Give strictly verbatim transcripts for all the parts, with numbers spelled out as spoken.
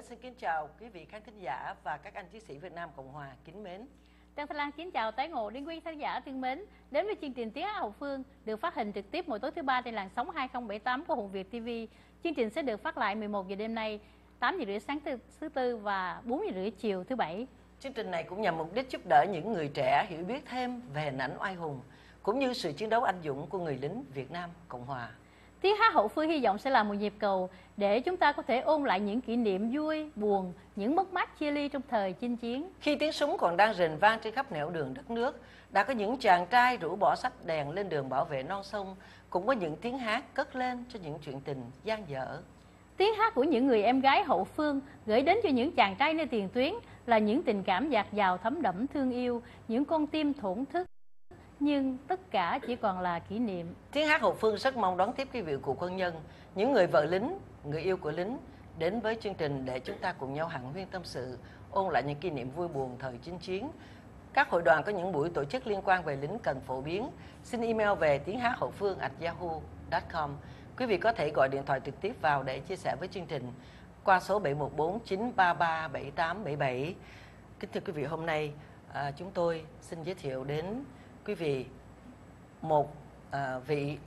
xin kính chào quý vị khán thính giả và các anh chiến sĩ Việt Nam Cộng Hòa kính mến. Trang Thanh Lan kính chào tái ngộ đến quý khán giả thân mến. Đến với chương trình Tiếng Hát hậu phương được phát hình trực tiếp mỗi tối thứ ba trên làn sóng hai không bảy tám của Hùng Việt ti vi. Chương trình sẽ được phát lại mười một giờ đêm nay, tám giờ rưỡi sáng thứ tư và bốn giờ rưỡi chiều thứ bảy. Chương trình này cũng nhằm mục đích giúp đỡ những người trẻ hiểu biết thêm về hình ảnh oai hùng cũng như sự chiến đấu anh dũng của người lính Việt Nam Cộng Hòa. Tiếng Hát hậu phương hy vọng sẽ là một nhịp cầu để chúng ta có thể ôn lại những kỷ niệm vui, buồn, những mất mát chia ly trong thời chinh chiến. Khi tiếng súng còn đang rền vang trên khắp nẻo đường đất nước, đã có những chàng trai rủ bỏ sách đèn lên đường bảo vệ non sông, cũng có những tiếng hát cất lên cho những chuyện tình dang dở. Tiếng hát của những người em gái hậu phương gửi đến cho những chàng trai nơi tiền tuyến là những tình cảm dạt dào thấm đẫm thương yêu, những con tim thổn thức. Nhưng tất cả chỉ còn là kỷ niệm. Tiếng Hát hậu phương rất mong đón tiếp quý vị của quân nhân, những người vợ lính, người yêu của lính đến với chương trình để chúng ta cùng nhau hàn huyên tâm sự, ôn lại những kỷ niệm vui buồn thời chinh chiến. Các hội đoàn có những buổi tổ chức liên quan về lính cần phổ biến, xin email về tiếng hát hậu phương a yahoo chấm com. Quý vị có thể gọi điện thoại trực tiếp vào để chia sẻ với chương trình qua số bảy một bốn chín ba ba bảy tám bảy bảy. Kính thưa quý vị, hôm nay à, chúng tôi xin giới thiệu đến quý vị một à, vị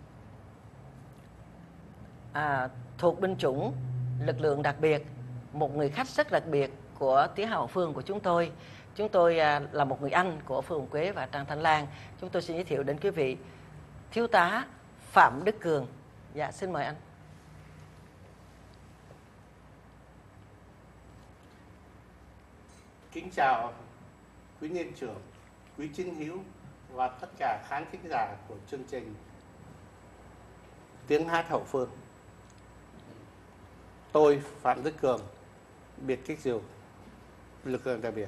à, thuộc binh chủng lực lượng đặc biệt, một người khách rất đặc biệt của tiếng Hát hậu phương của chúng tôi. Chúng tôi à, là một người anh của Phương Hồng Quế và Trang Thanh Lan. Chúng tôi xin giới thiệu đến quý vị Thiếu tá Phạm Đức Cường. Dạ, xin mời anh. Kính chào quý niên trưởng, quý chiến hữu và tất cả khán thính giả của chương trình Tiếng Hát hậu phương. Tôi Phạm Đức Cường, biệt kích diều, lực lượng đặc biệt.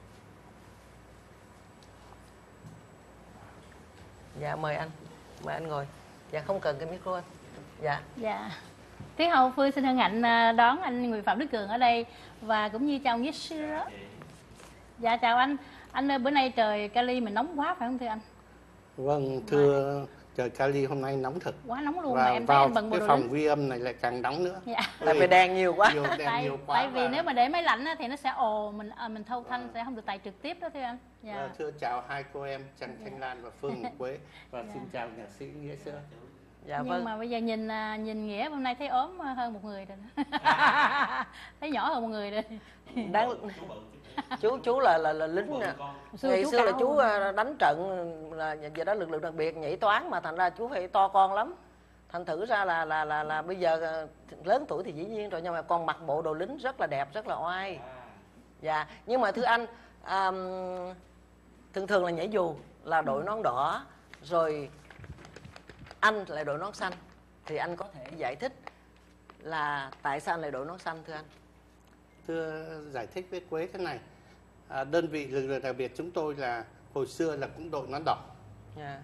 Dạ, mời anh, mời anh ngồi. Dạ, không cần cái micro anh. Dạ. Dạ. Tiếng hậu phương xin hân hạnh đón anh Nguyễn Phạm Đức Cường ở đây và cũng như chào ông Yeshua. Dạ, chào anh. Anh ơi, bữa nay trời Cali mình nóng quá phải không thưa anh? Vâng, thưa, trời Cali hôm nay nóng thật. Quá nóng luôn. Và mà em vào thấy anh bận bộ cái đồ phòng lính. ghi âm này lại càng nóng nữa. Dạ. Tại vì đèn nhiều quá. Nhiều đèn tại, nhiều quá. tại vì và... nếu mà để máy lạnh á, thì nó sẽ ồ mình à, mình thâu thanh sẽ không được tài trực tiếp đó thưa anh. Dạ. Và thưa chào hai cô em Trang Thanh Dạ. Lan và Phương Hồng Quế và Dạ. xin chào nhạc sĩ Nghĩa Sữa. Dạ, Nhưng vâng. mà bây giờ nhìn à, nhìn Nghĩa hôm nay thấy ốm hơn một người rồi đó. Thấy nhỏ hơn một người rồi. Đáng... chú chú là là, là lính nè. Ngày xưa là chú à, đánh trận là giờ đó lực lượng đặc biệt nhảy toán mà thành ra chú phải to con lắm. Thành thử ra là là là là bây giờ à, lớn tuổi thì dĩ nhiên rồi, nhưng mà còn mặc bộ đồ lính rất là đẹp, rất là oai. Dạ, nhưng mà thưa anh, à, thường thường là nhảy dù là đội nón đỏ, rồi anh lại đội nón xanh, thì anh có thể giải thích là tại sao anh lại đội nón xanh thưa anh? Thưa giải thích với Quế thế này, à, đơn vị lực lượng đặc biệt chúng tôi là hồi xưa là cũng đội nón đỏ. Yeah.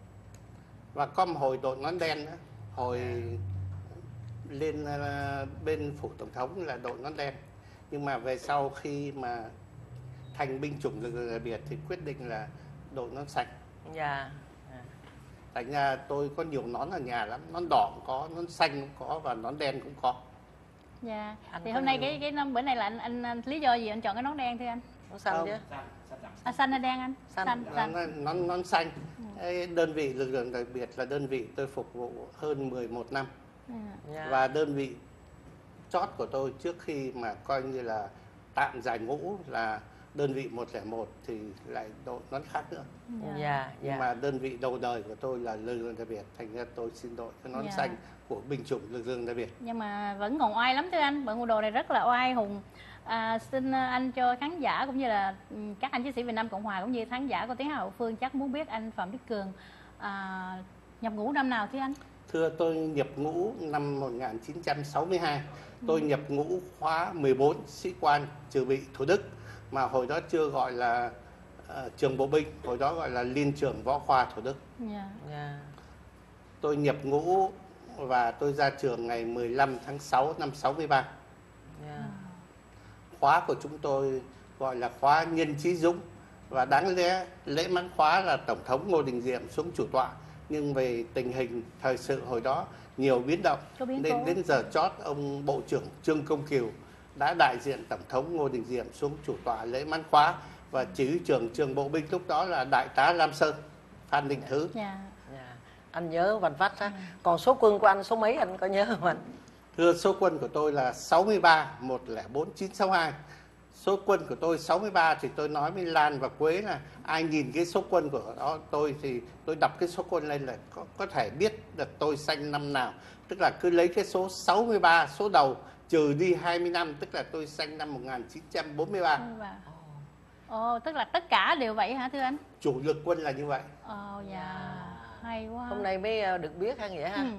Và có một hồi đội nón đen nữa, hồi lên uh, bên phủ tổng thống là đội nón đen. Nhưng mà về sau khi mà thành binh chủng lực lượng đặc biệt thì quyết định là đội nón xanh. Yeah. Thành ra tôi có nhiều nón ở nhà lắm, nón đỏ cũng có, nón xanh cũng có và nón đen cũng có. Dạ. Anh thì có hôm nay nhiều... cái cái năm bữa nay là anh, anh anh lý do gì anh chọn cái nón đen thưa anh? Nón xanh Không. chứ. À, xanh hay đen anh? Xanh. Xanh. xanh. Nón, nón, nón xanh. Ừ. Đơn vị lực lượng đặc biệt là đơn vị tôi phục vụ hơn mười một năm. Ừ. Yeah. Và đơn vị chót của tôi trước khi mà coi như là tạm giải ngũ là đơn vị một không một thì lại đội nón khác nữa. Dạ. Yeah. Nhưng Yeah. mà đơn vị đầu đời của tôi là lực lượng đặc biệt, thành ra tôi xin đội cái nón Yeah. xanh của binh chủng lực lượng đặc biệt. Nhưng mà vẫn còn oai lắm thưa anh, bận bộ đồ này rất là oai hùng. À, xin anh cho khán giả cũng như là các anh chiến sĩ Việt Nam Cộng Hòa cũng như khán giả của tiếng Hát hậu phương chắc muốn biết anh Phạm Đức Cường à, nhập ngũ năm nào thưa anh? Thưa, tôi nhập ngũ năm một nghìn chín trăm sáu mươi hai. Tôi nhập ngũ khóa mười bốn, sĩ quan dự bị Thủ Đức, mà hồi đó chưa gọi là uh, trường bộ binh, hồi đó gọi là Liên trường Võ khoa Thủ Đức. Yeah. Yeah. Tôi nhập ngũ và tôi ra trường ngày mười lăm tháng sáu năm sáu mươi ba. Yeah. Khóa của chúng tôi gọi là khóa Nhân Chí Dũng, và đáng lẽ lễ mãn khóa là Tổng thống Ngô Đình Diệm xuống chủ tọa, nhưng về tình hình thời sự hồi đó nhiều biến động Có biến nên cố. đến giờ chót ông Bộ trưởng Trương Công Kiều đã đại diện Tổng thống Ngô Đình Diệm xuống chủ tọa lễ mãn khóa, và chỉ huy trưởng trường bộ binh lúc đó là Đại tá Lam Sơn, Phan Đình Thứ. Dạ. Dạ. Anh nhớ vành vách á. Còn số quân của anh số mấy anh có nhớ không anh? Thưa, số quân của tôi là sáu mươi ba một không bốn chín sáu hai. Số quân của tôi sáu mươi ba thì tôi nói với Lan và Quế là ai nhìn cái số quân của đó tôi thì tôi đọc cái số quân lên là có, có thể biết được tôi sanh năm nào. Tức là cứ lấy cái số sáu mươi ba, số đầu trừ đi hai mươi năm, tức là tôi sanh năm một nghìn chín trăm bốn mươi ba. Ồ, tức là tất cả đều vậy hả thưa anh? Chủ lực quân là như vậy. Ồ, dạ, hay quá. Hôm nay mới được biết ha nghĩa ha. Ừ.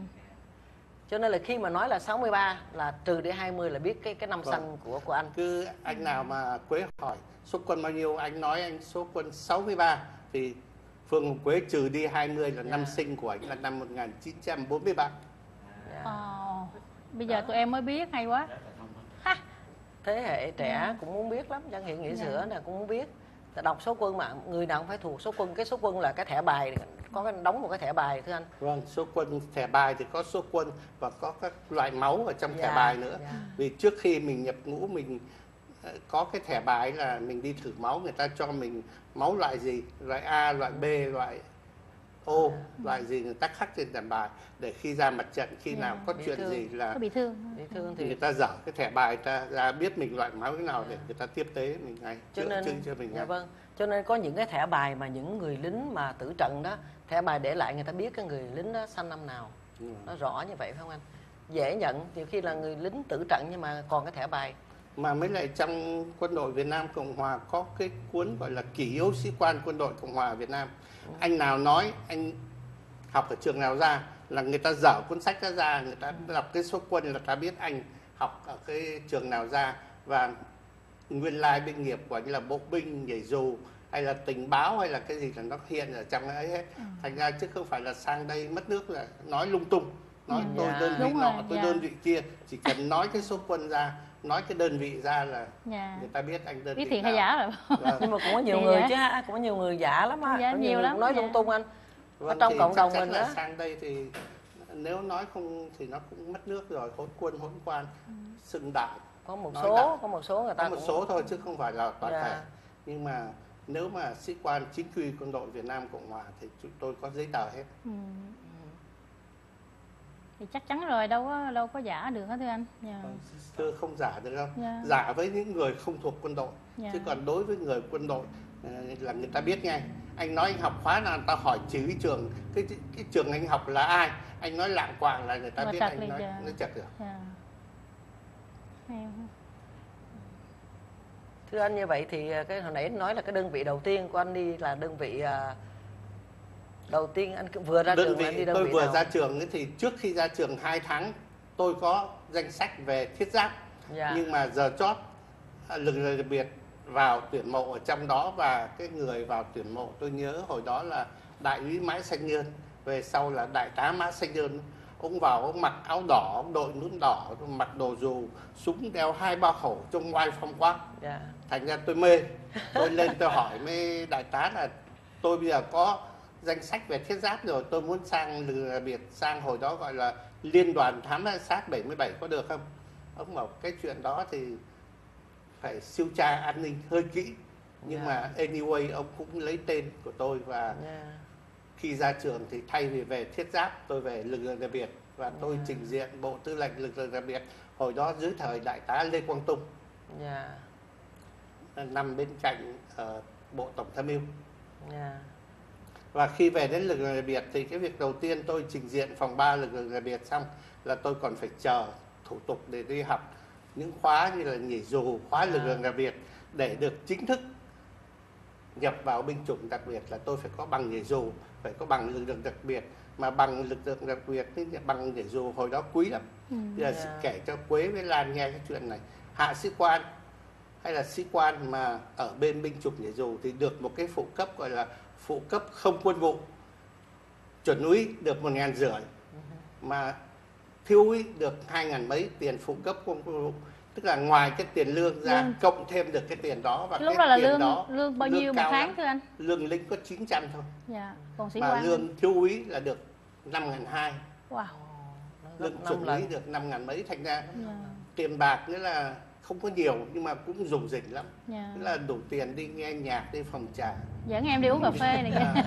Cho nên là khi mà nói là sáu mươi ba là trừ đi hai mươi là biết cái cái năm Vâng. sanh của của anh. Cứ anh nào mà Quế hỏi số quân bao nhiêu, anh nói anh số quân sáu mươi ba thì Phương Hồng Quế trừ đi hai mươi là năm sinh của anh là năm một nghìn chín trăm bốn mươi ba. Dạ. Ồ, bây giờ tụi em mới biết, hay quá. Ha. Thế hệ trẻ cũng muốn biết lắm, Dân Hiện Nghĩa Dạ. Sữa nè cũng muốn biết. Ta đọc số quân mà người nào cũng phải thuộc số quân. Cái số quân là cái thẻ bài, có cái đóng một cái thẻ bài thưa anh. Vâng, số quân thẻ bài thì có số quân và có các loại máu ở trong Dạ, thẻ bài nữa. dạ. Vì trước khi mình nhập ngũ mình ờ, có cái thẻ bài là mình đi thử máu, người ta cho mình máu loại gì, loại A, loại B, loại O, loại gì người ta khắc trên thẻ bài để khi ra mặt trận, khi Dạ. nào có Bị chuyện thương. gì là Có bị thương. Bị thương thì thì người ta dở cái thẻ bài, người ta ra biết mình loại máu thế nào để người ta tiếp tế mình ngay, cho chữa nên chữa cho mình dạ ngay. vâng, cho nên có những cái thẻ bài mà những người lính mà tử trận đó, thẻ bài để lại người ta biết cái người lính đó sanh năm nào, Ừ. nó rõ như vậy phải không anh? Dễ nhận, nhiều khi là người lính tử trận nhưng mà còn cái thẻ bài. Mà mới lại trong quân đội Việt Nam Cộng Hòa có cái cuốn gọi là Kỷ yếu sĩ quan quân đội Cộng hòa Việt Nam. Anh nào nói anh học ở trường nào ra là người ta dở cuốn sách đó ra, người ta đọc cái số quân là ta biết anh học ở cái trường nào ra, và nguyên lai binh nghiệp của anh là bộ binh, nhảy dù hay là tình báo hay là cái gì là nó hiện ở trong ấy hết. Thành ra chứ không phải là sang đây mất nước là nói lung tung, nói Ừ. tôi Dạ. đơn vị Đúng nọ, rồi, tôi dạ. đơn vị kia, chỉ cần nói cái số quân ra, nói cái đơn vị ra là Dạ. người ta biết anh đơn Biết vị thiệt hay nào. giả rồi. Vâng. Nhưng mà cũng có nhiều Thì người dạ. chứ ha, cũng có nhiều người giả lắm ha. Dạ, Có nhiều người lắm, nói dạ. lung tung anh. Vâng, trong thì cộng chắc đồng chắn mình là đó. sang đây thì nếu nói không thì nó cũng mất nước rồi, hỗn quân hỗn quan, xưng đạo. Có một Nói số, đạo. có một số người ta Có một cũng số thôi chứ không phải là toàn Dạ. thể. Nhưng mà nếu mà sĩ quan chính quy quân đội Việt Nam Cộng Hòa thì chúng tôi có giấy tờ hết. Ừ. Thì chắc chắn rồi, đâu có đâu có giả được hết thưa anh. Dạ. Thưa, không giả được đâu. Dạ. Giả với những người không thuộc quân đội. Dạ. Chứ còn đối với người quân đội ờ, là người ta biết ngay. Anh nói anh học khóa nào, người ta hỏi chỉ huy trường cái, cái trường anh học là ai, anh nói Lạng Quảng là người ta Mà biết trật anh liền nói, dạ. nói chật được. Dạ. Hay quá. Thưa anh, như vậy thì cái hồi nãy anh nói là cái đơn vị đầu tiên của anh đi là đơn vị à, đầu tiên anh vừa ra Đơn trường mà anh vị đi đơn tôi vị vừa nào? ra trường ấy thì trước khi ra trường hai tháng tôi có danh sách về thiết giáp. Dạ. Nhưng mà giờ chót à, lực lượng đặc biệt vào tuyển mộ ở trong đó, và cái người vào tuyển mộ tôi nhớ hồi đó là đại úy Mã Xanh Nhơn, về sau là đại tá Mã Xanh Nhơn. Ông vào ông mặc áo đỏ, ông đội nút đỏ, mặc đồ dù, súng đeo hai ba khẩu, trông oai phong quá. Dạ. Thành ra tôi mê, tôi lên tôi hỏi với đại tá là tôi bây giờ có danh sách về thiết giáp rồi, tôi muốn sang lực lượng đặc biệt, sang hồi đó gọi là liên đoàn thám sát bảy mươi bảy có được không? Ông bảo cái chuyện đó thì phải siêu tra an ninh hơi kỹ. Nhưng Dạ. mà anyway ông cũng lấy tên của tôi, và Dạ. khi ra trường thì thay vì về thiết giáp tôi về lực lượng đặc biệt, và tôi Dạ. trình diện bộ tư lệnh lực lượng đặc biệt hồi đó dưới thời đại tá Lê Quang Tung, Dạ. nằm bên cạnh uh, bộ tổng tham mưu. Dạ. Và khi về đến lực lượng đặc biệt thì cái việc đầu tiên tôi trình diện phòng ba lực lượng đặc biệt xong là tôi còn phải chờ thủ tục để đi học những khóa như là nhảy dù, khóa lực lượng đặc biệt để được chính thức nhập vào binh chủng đặc biệt là tôi phải có bằng nhảy dù, phải có bằng lực lượng đặc biệt. Mà bằng lực lượng đặc biệt, bằng nhảy dù hồi đó quý lắm. Ừ. Bây giờ Dạ. sẽ kể cho Quế với Lan nghe cái chuyện này. Hạ sĩ quan hay là sĩ quan mà ở bên binh chủng nhảy dù thì được một cái phụ cấp gọi là phụ cấp không quân vụ. Chuẩn úy được một ngàn rưỡi, mà thiếu úy được hai ngàn mấy tiền phụ cấp không quân vụ. Tức là ngoài cái tiền lương ra Lương. cộng thêm được cái tiền đó, và Lúc cái đó là tiền lương đó lương bao lương nhiêu một cao tháng lắm. thưa anh? Lương lính có chín trăm thôi, Dạ. Còn sĩ mà quan lương thiếu úy là được năm ngàn hai, wow. lương Năm chuẩn úy lần. được năm ngàn mấy. Thành ra Dạ. tiền bạc nghĩa là không có nhiều nhưng mà cũng rủng rỉnh lắm. Dạ. Tức là đủ tiền đi nghe nhạc, đi phòng trà. Dẫn em đi uống cà phê này kia.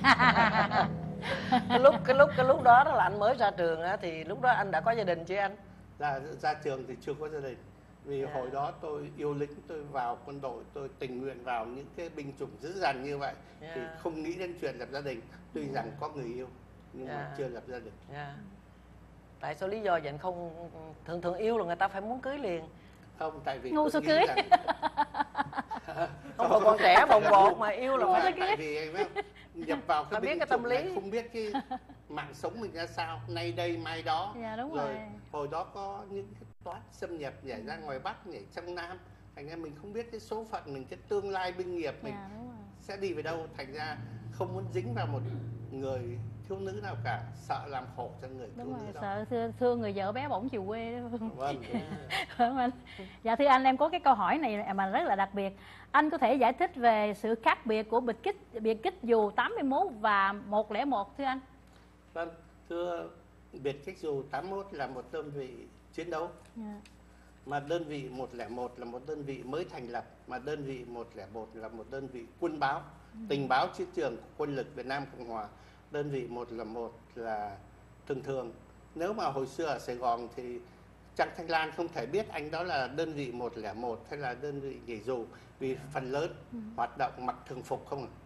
cái lúc cái lúc cái lúc đó đó là anh mới ra trường á, thì lúc đó anh đã có gia đình chưa anh? Ra ra trường thì chưa có gia đình. Vì Yeah. hồi đó tôi yêu lính, tôi vào quân đội, tôi tình nguyện vào những cái binh chủng dữ dằn như vậy. Yeah. Thì không nghĩ đến chuyện lập gia đình. Tuy Yeah. rằng có người yêu nhưng Yeah. mà chưa lập gia đình. Dạ. Tại sao lý do vậy anh không thường thường yêu là người ta phải muốn cưới liền? Không, tại vì Ngu tôi sao nghĩ cưới. rằng Không, còn còn trẻ bồng bột mà yêu là Không phải. phải, tại vì em biết không? Nhập vào Phải cái biết binh cái tâm chủng lý. này không biết cái mạng sống mình ra sao, nay đây mai đó. Dạ đúng Rồi rồi. hồi đó có những cái toán xâm nhập nhảy ra ngoài Bắc, nhảy trong Nam, thành ra mình không biết cái số phận mình, cái tương lai binh nghiệp mình Dạ đúng rồi. sẽ đi về đâu, thành ra không muốn dính vào một người thiếu nữ nào cả, sợ làm khổ cho người thiếu Đúng rồi, nữ đó. sợ thương, thương người vợ bé bỏng chiều quê đó. Vâng, đúng. Phải không anh? Dạ thưa anh, em có cái câu hỏi này mà rất là đặc biệt. Anh có thể giải thích về sự khác biệt của biệt kích biệt kích dù tám mươi mốt và một không một thưa anh? Vâng, thưa, biệt kích dù tám mốt là một đơn vị chiến đấu, Dạ. mà đơn vị một không một là một đơn vị mới thành lập, mà đơn vị một không một là một đơn vị quân báo, tình báo chiến trường của quân lực Việt Nam Cộng Hòa. Đơn vị một không một là thường thường. Nếu mà hồi xưa ở Sài Gòn thì Trang Thanh Lan không thể biết anh đó là đơn vị một không một hay là đơn vị nhảy dù, vì phần lớn hoạt động mặc thường phục không à.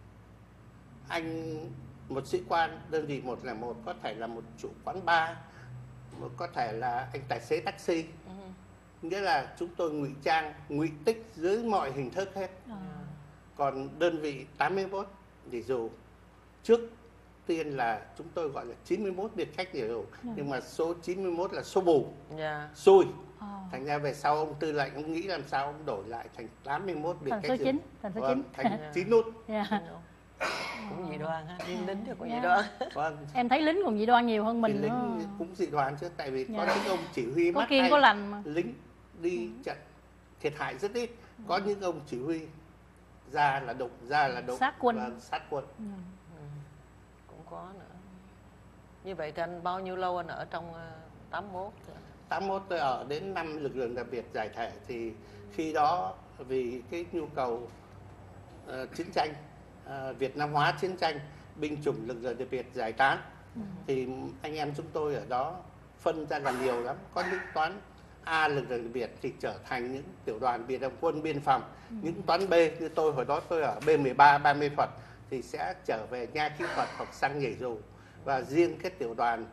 Anh một sĩ quan đơn vị một không một có thể là một chủ quán bar, có thể là anh tài xế taxi. Ừ. Nghĩa là chúng tôi ngụy trang, ngụy tích dưới mọi hình thức hết. Ờ. Còn đơn vị tám mươi mốt nhảy dù, trước tiên là chúng tôi gọi là chín mươi mốt biệt khách nhảy dù, nhưng mà số chín mươi mốt là số bù, Dạ. xui. Ờ. Thành ra về sau ông tư lệnh ông nghĩ làm sao ông đổi lại thành tám mươi mốt biệt Thành khách số nhảy chín, dù. thành số Vâng, chín. thành chín nút. Dạ. Cũng dị đoan ha, riêng lính thì cũng dị Dạ. đoan. Vâng, Em thấy lính còn dị đoan nhiều hơn thì mình lính nữa. cũng dị đoan chứ, tại vì có Dạ. những ông chỉ huy Có mắt kiêng hay, có lành mà. lính đi trận thiệt hại rất ít. Có những ông chỉ huy ra là đụng, ra là đụng, Sát quân. Vâng, sát quân. Ừ. Ừ. Cũng có nữa. Như vậy thì anh bao nhiêu lâu anh ở trong ờ, tám mốt? tám mốt tôi ở đến năm lực lượng đặc biệt giải thể, thì khi đó vì cái nhu cầu uh, chiến tranh, uh, Việt Nam hóa chiến tranh, binh chủng lực lượng đặc biệt giải tán, Ừ. thì anh em chúng tôi ở đó phân ra là nhiều lắm. Có những toán A lực lượng đặc biệt thì trở thành những tiểu đoàn biệt động quân biên phòng. Ừ. Những toán B như tôi hồi đó tôi ở B mười ba ba mươi thuật thì sẽ trở về nha kỹ thuật hoặc sang nhảy dù. Và riêng cái tiểu đoàn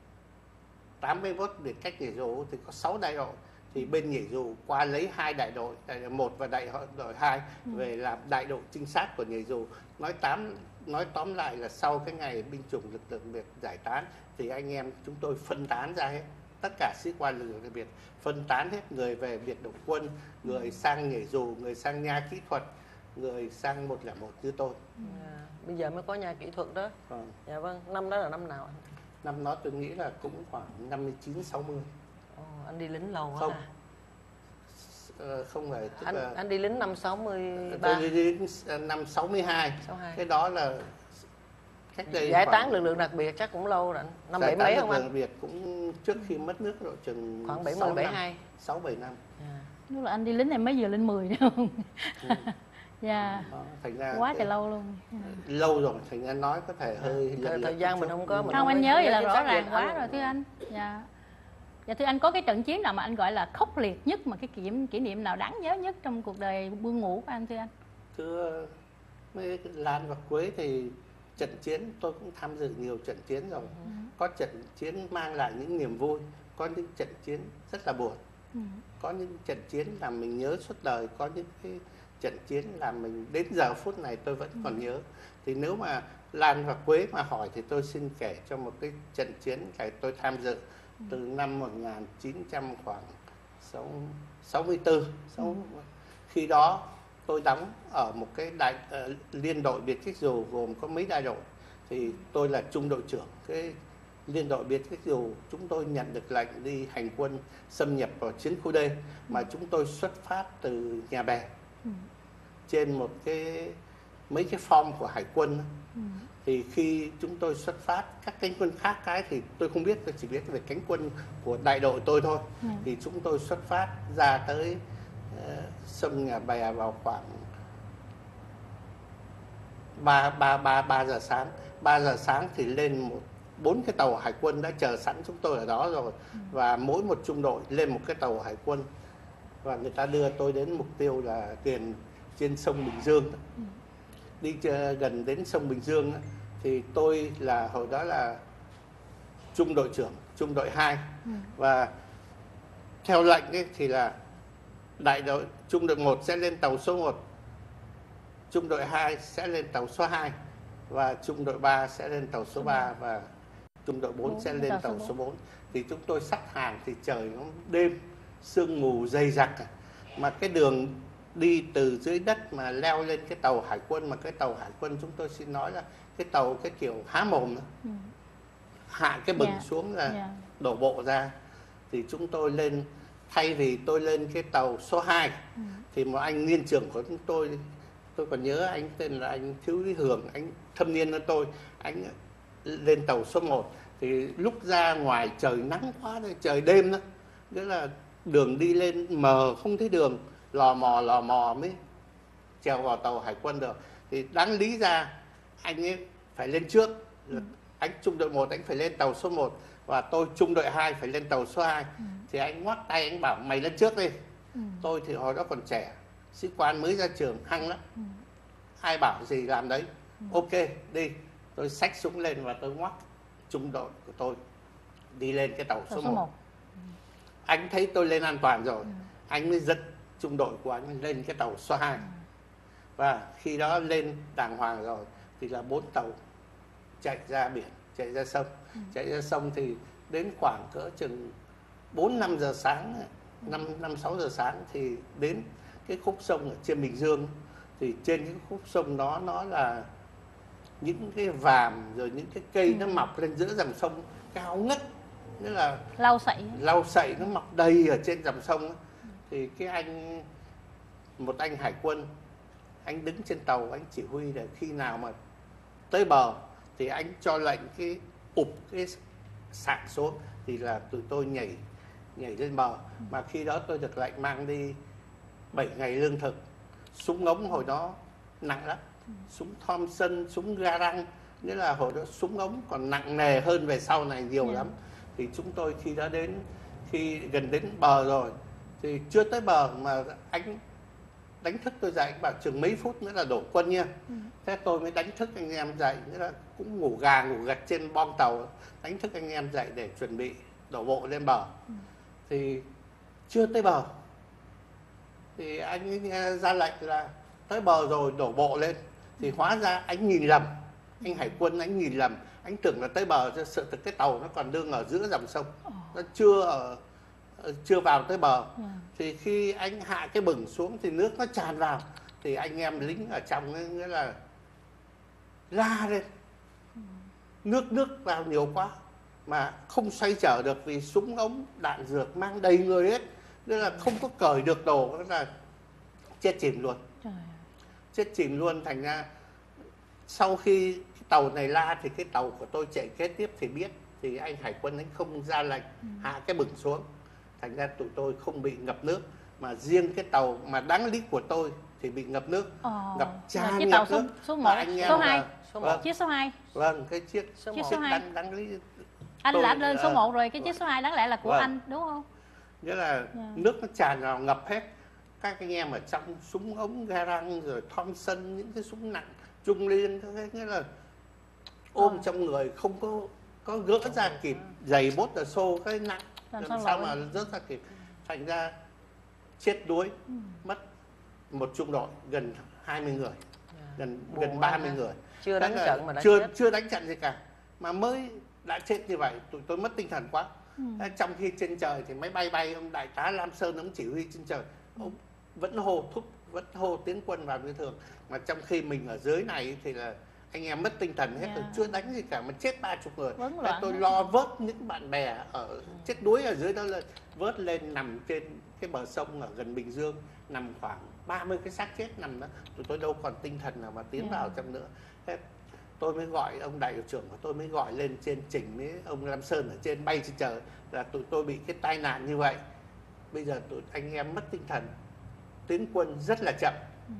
tám mươi mốt biệt cách nhảy dù thì có sáu đại đội, thì bên nhảy dù qua lấy hai đại đội, đại đội một và đại đội hai về làm đại đội trinh sát của nhảy dù. Nói tám nói tóm lại là sau cái ngày binh chủng lực lượng biệt giải tán thì anh em chúng tôi phân tán ra hết, tất cả sĩ quan lực lượng đặc biệt phân tán hết, người về biệt động quân, người sang nhảy dù, người sang nha kỹ thuật, người sang một không một như tôi. Dạ. Bây giờ mới có nhà kỹ thuật đó. Vâng. Dạ vâng, năm đó là năm nào anh? Năm đó tôi nghĩ là cũng khoảng năm mươi chín sáu mươi. Ồ, anh đi lính lâu quá Không. ha. Ờ, không phải, tức Anh là anh đi lính năm sáu mươi tôi ba. đi đến năm sáu mươi hai. sáu mươi hai. Cái đó là cách đây Giải khoảng- tán lực lượng đặc biệt chắc cũng lâu rồi anh. Năm giải bảy tán mấy lực không lượng anh? đặc biệt cũng trước khi mất nước rồi, chừng Khoảng bảy mươi sáu bảy năm, hai. sáu bảy năm. Dạ. Lúc là anh đi lính em mới vừa lên mười đúng không? Dạ. Đó, thành ra Quá cái- trời lâu luôn. lâu rồi, thành ra nói có thể hơi Thời, lệch thời lệch gian một mình chút. không có, mình Không, anh có nhớ vậy là chính rõ xác ràng được. quá Anh- rồi thưa anh. Dạ. Dạ thưa anh, có cái trận chiến nào mà anh gọi là khốc liệt nhất, mà cái kỷ, kỷ niệm nào đáng nhớ nhất trong cuộc đời quân ngũ của anh thưa anh? Thưa mấy Lan và Quế thì trận chiến tôi cũng tham dự nhiều trận chiến rồi. Ừ. Có trận chiến mang lại những niềm vui, có những trận chiến rất là buồn. Ừ. Có những trận chiến làm mình nhớ suốt đời, có những cái trận chiến làm mình đến giờ phút này tôi vẫn còn nhớ. Thì nếu mà Lan và Quế mà hỏi thì tôi xin kể cho một cái trận chiến cái tôi tham dự từ năm một nghìn chín trăm khoảng sáu mươi tư. Sáu, khi đó tôi đóng ở một cái đại uh, liên đội biệt kích dù gồm có mấy đại đội, thì tôi là trung đội trưởng cái liên đội biệt kích dù. Chúng tôi nhận được lệnh đi hành quân xâm nhập vào chiến khu D, mà chúng tôi xuất phát từ Nhà Bè Ừ. trên một cái mấy cái form của hải quân. Ừ. Thì khi chúng tôi xuất phát, các cánh quân khác cái thì tôi không biết, tôi chỉ biết về cánh quân của đại đội tôi thôi. Ừ. Thì chúng tôi xuất phát ra tới sông Nhà Bè vào khoảng ba ba ba ba giờ sáng. ba giờ sáng thì lên một bốn cái tàu hải quân đã chờ sẵn chúng tôi ở đó rồi, ừ. và mỗi một trung đội lên một cái tàu hải quân, và người ta đưa tôi đến mục tiêu là tiền trên sông Bình Dương. Ừ. Đi gần đến sông Bình Dương thì tôi là hồi đó là trung đội trưởng trung đội hai, ừ. và theo lệnh ấy thì là đại đội trung đội một sẽ lên tàu số một, trung đội hai sẽ lên tàu số hai, và trung đội ba sẽ lên tàu số ba, và trung đội bốn sẽ lên tàu số bốn. Thì chúng tôi sắp hàng thì trời nó đêm, sương mù dày đặc, mà cái đường đi từ dưới đất mà leo lên cái tàu hải quân, mà cái tàu hải quân chúng tôi xin nói là cái tàu cái kiểu há mồm đó. Ừ. Hạ cái bừng yeah. xuống là yeah. đổ bộ ra. Thì chúng tôi lên, thay vì tôi lên cái tàu số hai, ừ. thì một anh niên trưởng của chúng tôi, tôi còn nhớ anh tên là anh Thiếu Lý Hường, anh thâm niên hơn tôi, anh lên tàu số một. Thì lúc ra ngoài trời nắng quá, trời đêm đó, nghĩa là đường đi lên mờ không thấy đường, lò mò lò mò mới trèo vào tàu hải quân được. Thì đáng lý ra anh ấy phải lên trước, ừ. anh trung đội một anh phải lên tàu số một, và tôi trung đội hai phải lên tàu số hai. Ừ. Thì anh ngoắc tay anh bảo mày lên trước đi. Ừ. Tôi thì hồi đó còn trẻ, sĩ quan mới ra trường hăng lắm. Ừ. Ai bảo gì làm đấy. Ừ. Ok đi. Tôi xách súng lên và tôi ngoắc trung đội của tôi đi lên cái tàu số một. Ừ. Anh thấy tôi lên an toàn rồi, ừ. anh mới dẫn trung đội của anh lên cái tàu số hai. Ừ. Và khi đó lên đàng hoàng rồi thì là bốn tàu chạy ra biển, chạy ra sông. Ừ. Chạy ra sông thì đến khoảng cỡ chừng bốn năm giờ sáng, năm sáu giờ sáng thì đến cái khúc sông ở trên Bình Dương. Thì trên cái khúc sông đó nó là những cái vàm rồi những cái cây, ừ. nó mọc lên giữa dòng sông cao ngất, nghĩa là lau sậy lau sậy nó mọc đầy ở trên dòng sông. Ừ. Thì cái anh, một anh hải quân, anh đứng trên tàu, anh chỉ huy để khi nào mà tới bờ thì anh cho lệnh cái ụp cái sạn xuống, thì là tụi tôi nhảy nhảy lên bờ. Ừ. Mà khi đó tôi được lệnh mang đi bảy ngày lương thực. Súng ống hồi đó nặng lắm, ừ. súng Thompson, súng Garand, nghĩa là hồi đó súng ống còn nặng nề hơn về sau này nhiều yeah. lắm. Thì chúng tôi khi đã đến, khi gần đến bờ rồi thì chưa tới bờ mà anh đánh thức tôi dậy, anh bảo chừng mấy phút nữa là đổ quân nha. Ừ. Thế tôi mới đánh thức anh em dậy, nghĩa là cũng ngủ gà ngủ gật trên bong tàu, đánh thức anh em dậy để chuẩn bị đổ bộ lên bờ. Ừ. Thì chưa tới bờ thì anh ấy ra lệnh là tới bờ rồi đổ bộ lên. Thì hóa ra anh nhìn lầm, anh hải quân anh nhìn lầm, anh tưởng là tới bờ, cho sự thực cái tàu nó còn đương ở giữa dòng sông, nó chưa ở chưa vào tới bờ. Ừ. Thì khi anh hạ cái bừng xuống thì nước nó tràn vào, thì anh em lính ở trong ấy, nghĩa là la lên. Ừ. Nước nước vào nhiều quá mà không xoay trở được vì súng ống đạn dược mang đầy người hết, nên là không có cởi được đồ, đó là chết chìm luôn. Trời. Chết chìm luôn. Thành ra sau khi cái tàu này la thì cái tàu của tôi chạy kế tiếp thì biết, thì anh hải quân anh không ra lệnh ừ. hạ cái bừng xuống, thành ra tụi tôi không bị ngập nước. Mà riêng cái tàu mà đáng lý của tôi thì bị ngập nước, ờ, ngập tràn cái tàu số, nước. số một, số hai, vâng, chiếc số hai. Vâng, cái chiếc số, chiếc số hai. Đáng, đáng lý anh tôi, đã lên số uh, một rồi, cái chiếc số hai đáng lẽ là của vâng. anh đúng không? Nghĩa là yeah. nước nó tràn vào ngập hết. Các anh em ở trong súng ống Garand rồi Thompson, những cái súng nặng Trung Liên, nghĩa là ôm à. trong người không có có gỡ ra kịp, giày bốt ở xô cái nặng, làm, làm sao mà rớt ra kịp. Thành ra chết đuối, ừ. mất một trung đội gần hai mươi người, yeah. gần Buồn gần ba mươi ha. người. Chưa đánh trận mà đã chưa chết. chưa đánh trận gì cả mà mới đã chết như vậy, tụi tôi mất tinh thần quá. Ừ. Trong khi trên trời thì máy bay bay, ông đại tá Lam Sơn ông chỉ huy trên trời, ông vẫn hô thúc, vẫn hô tiến quân vào như thường. Mà trong khi mình ở dưới này thì là anh em mất tinh thần hết yeah. rồi, chưa đánh gì cả mà chết ba chục người. Tôi lo vớt những bạn bè ở ừ. chết đuối ở dưới đó lên, vớt lên nằm trên cái bờ sông ở gần Bình Dương, nằm khoảng ba mươi cái xác chết nằm đó. Tụi tôi đâu còn tinh thần nào mà tiến yeah. vào trong nữa. Thế tôi mới gọi ông đại đội trưởng của tôi mới gọi lên trên trình với ông Lam Sơn ở trên bay trên trời là tụi tôi bị cái tai nạn như vậy. Bây giờ tụi anh em mất tinh thần, tiến quân rất là chậm. Ừ.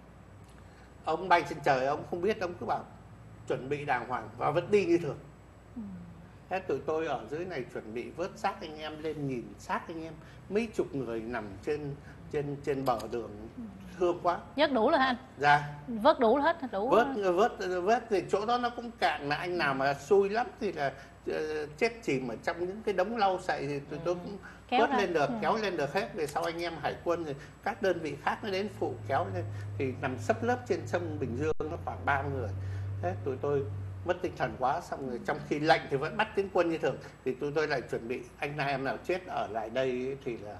Ông bay trên trời, ông không biết, ông cứ bảo chuẩn bị đàng hoàng và vẫn đi như thường. Ừ. Thế tụi tôi ở dưới này chuẩn bị vớt xác anh em lên, nhìn xác anh em, mấy chục người nằm trên trên trên bờ đường, thương quá. Vớt đủ rồi anh? Dạ. Vớt đủ hết, đủ. Vớt vớt vớt thì chỗ đó nó cũng cạn, mà anh nào mà xui lắm thì là uh, chết chìm ở trong những cái đống lau sậy thì tụi tôi cũng kéo vớt lên được, ừ. kéo lên được hết. Về sau anh em hải quân rồi các đơn vị khác nó đến phụ kéo lên, thì nằm sấp lớp trên sông Bình Dương nó khoảng ba mươi người. Thế tụi tôi mất tinh thần quá, xong rồi trong khi lệnh thì vẫn bắt tiến quân như thường, thì tụi tôi lại chuẩn bị anh nào em nào chết ở lại đây thì là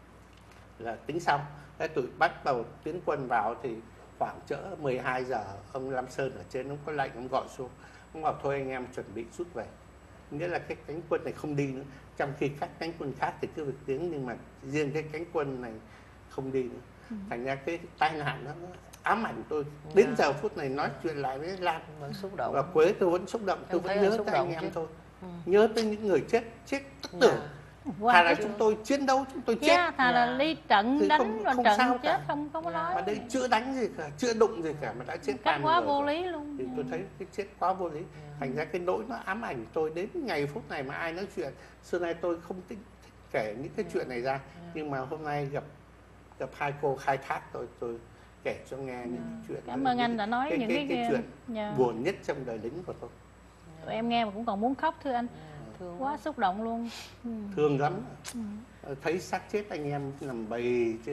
là tính xong. Thế tụi bắt đầu tiến quân vào thì khoảng cỡ mười hai giờ ông Lam Sơn ở trên ông có lệnh, ông gọi xuống, ông bảo thôi anh em chuẩn bị rút về, nghĩa là cái cánh quân này không đi nữa, trong khi các cánh quân khác thì cứ việc tiến, nhưng mà riêng cái cánh quân này không đi nữa. Ừ. Thành ra cái tai nạn đó nó ám ảnh tôi đến yeah. giờ phút này nói yeah. chuyện lại với Lan vẫn xúc động, và Quế tôi vẫn xúc động, em tôi vẫn nhớ tới anh em chứ. Thôi ừ. nhớ tới những người chết chết tức tử. Yeah. Wow. Thà là chúng tôi chiến đấu, chúng tôi chết. Yeah, thà yeah. là đi trận thì đánh không, không trận sao chết cả. không không có yeah. nói. Mà đây chưa đánh gì cả, chưa đụng gì cả mà đã chết quá người vô rồi. lý luôn. Thì tôi thấy cái chết quá vô lý. Yeah. Thành ra cái nỗi nó ám ảnh tôi đến ngày phút này mà ai nói chuyện. Xưa nay tôi không thích, thích kể những cái yeah. chuyện này ra, yeah. nhưng mà hôm nay gặp gặp hai cô khai thác tôi tôi kể cho nghe yeah. những chuyện. Cảm ơn anh đã nói cái, những cái, cái, cái, cái chuyện yeah. buồn nhất trong đời lính của tôi. Yeah. Tụi em nghe mà cũng còn muốn khóc thưa anh. Yeah. Thương quá, xúc động luôn. Ừ. Thương lắm. Ừ. Thấy xác chết anh em nằm bầy trên,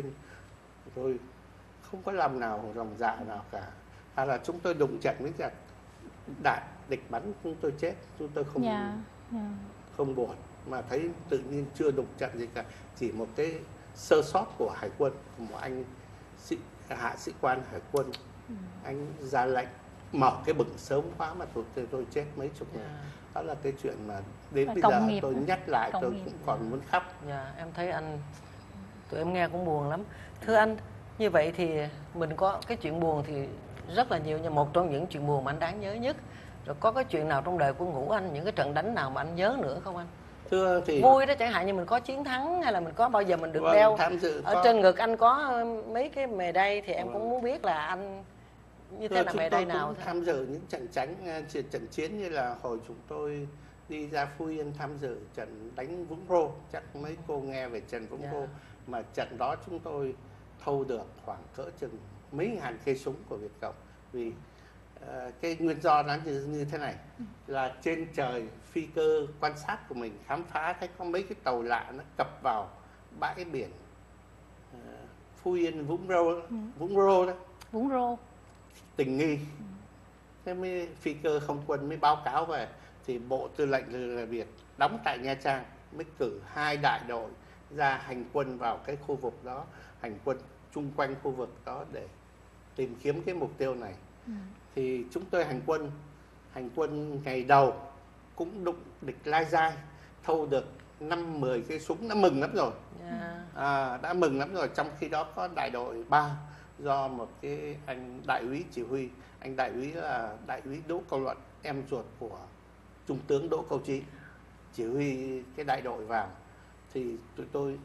tôi không có lòng nào, lòng dạ nào cả. Hay là chúng tôi đụng trận với giặc, đạn địch bắn chúng tôi chết, chúng tôi không yeah. Yeah. không buồn, mà thấy tự nhiên chưa đụng trận gì cả, chỉ một cái sơ sót của hải quân, một anh sĩ, hạ sĩ quan hải quân, ừ. anh ra lệnh mở cái bửng sớm quá mà tôi tôi, tôi chết mấy chục người. Yeah. Đó là cái chuyện mà đến bây giờ tôi nhắc lại tôi cũng còn muốn khóc. Dạ, em thấy anh, tụi em nghe cũng buồn lắm. Thưa anh, như vậy thì mình có cái chuyện buồn thì rất là nhiều, nhưng một trong những chuyện buồn mà anh đáng nhớ nhất, rồi có cái chuyện nào trong đời của Ngũ anh, những cái trận đánh nào mà anh nhớ nữa không anh? Thưa thì vui đó, chẳng hạn như mình có chiến thắng, hay là mình có bao giờ mình được vâng, đeo tham dự ở có... trên ngực anh có mấy cái mề đay, thì em vâng. cũng muốn biết là anh như thế là mề đay nào. Tham dự những trận tránh trận chiến như là hồi chúng tôi đi ra Phú Yên tham dự trận đánh Vũng Rô, chắc mấy cô nghe về trận Vũng yeah. Rô, mà trận đó chúng tôi thâu được khoảng cỡ chừng mấy ngàn cây súng của Việt Cộng. Vì uh, cái nguyên do nó như, như thế này, là trên trời phi cơ quan sát của mình khám phá thấy có mấy cái tàu lạ nó cập vào bãi biển uh, Phú Yên Vũng Rô, ừ. Vũng Rô đó, Vũng Rô tình nghi. Ừ. Thế mới phi cơ không quân mới báo cáo về, thì Bộ Tư lệnh Lửa Việt đóng tại Nha Trang mới cử hai đại đội ra hành quân vào cái khu vực đó, hành quân chung quanh khu vực đó để tìm kiếm cái mục tiêu này. Ừ. Thì chúng tôi hành quân, hành quân ngày đầu cũng đụng địch lai dai, thâu được năm mười cái súng, đã mừng lắm rồi. Yeah. À, đã mừng lắm rồi. Trong khi đó có đại đội ba do một cái anh đại úy chỉ huy, anh đại úy là đại úy Đỗ Cao Luận, em ruột của Trung tướng Đỗ Cao Trí, chỉ huy cái đại đội vào. Thì tụi tôi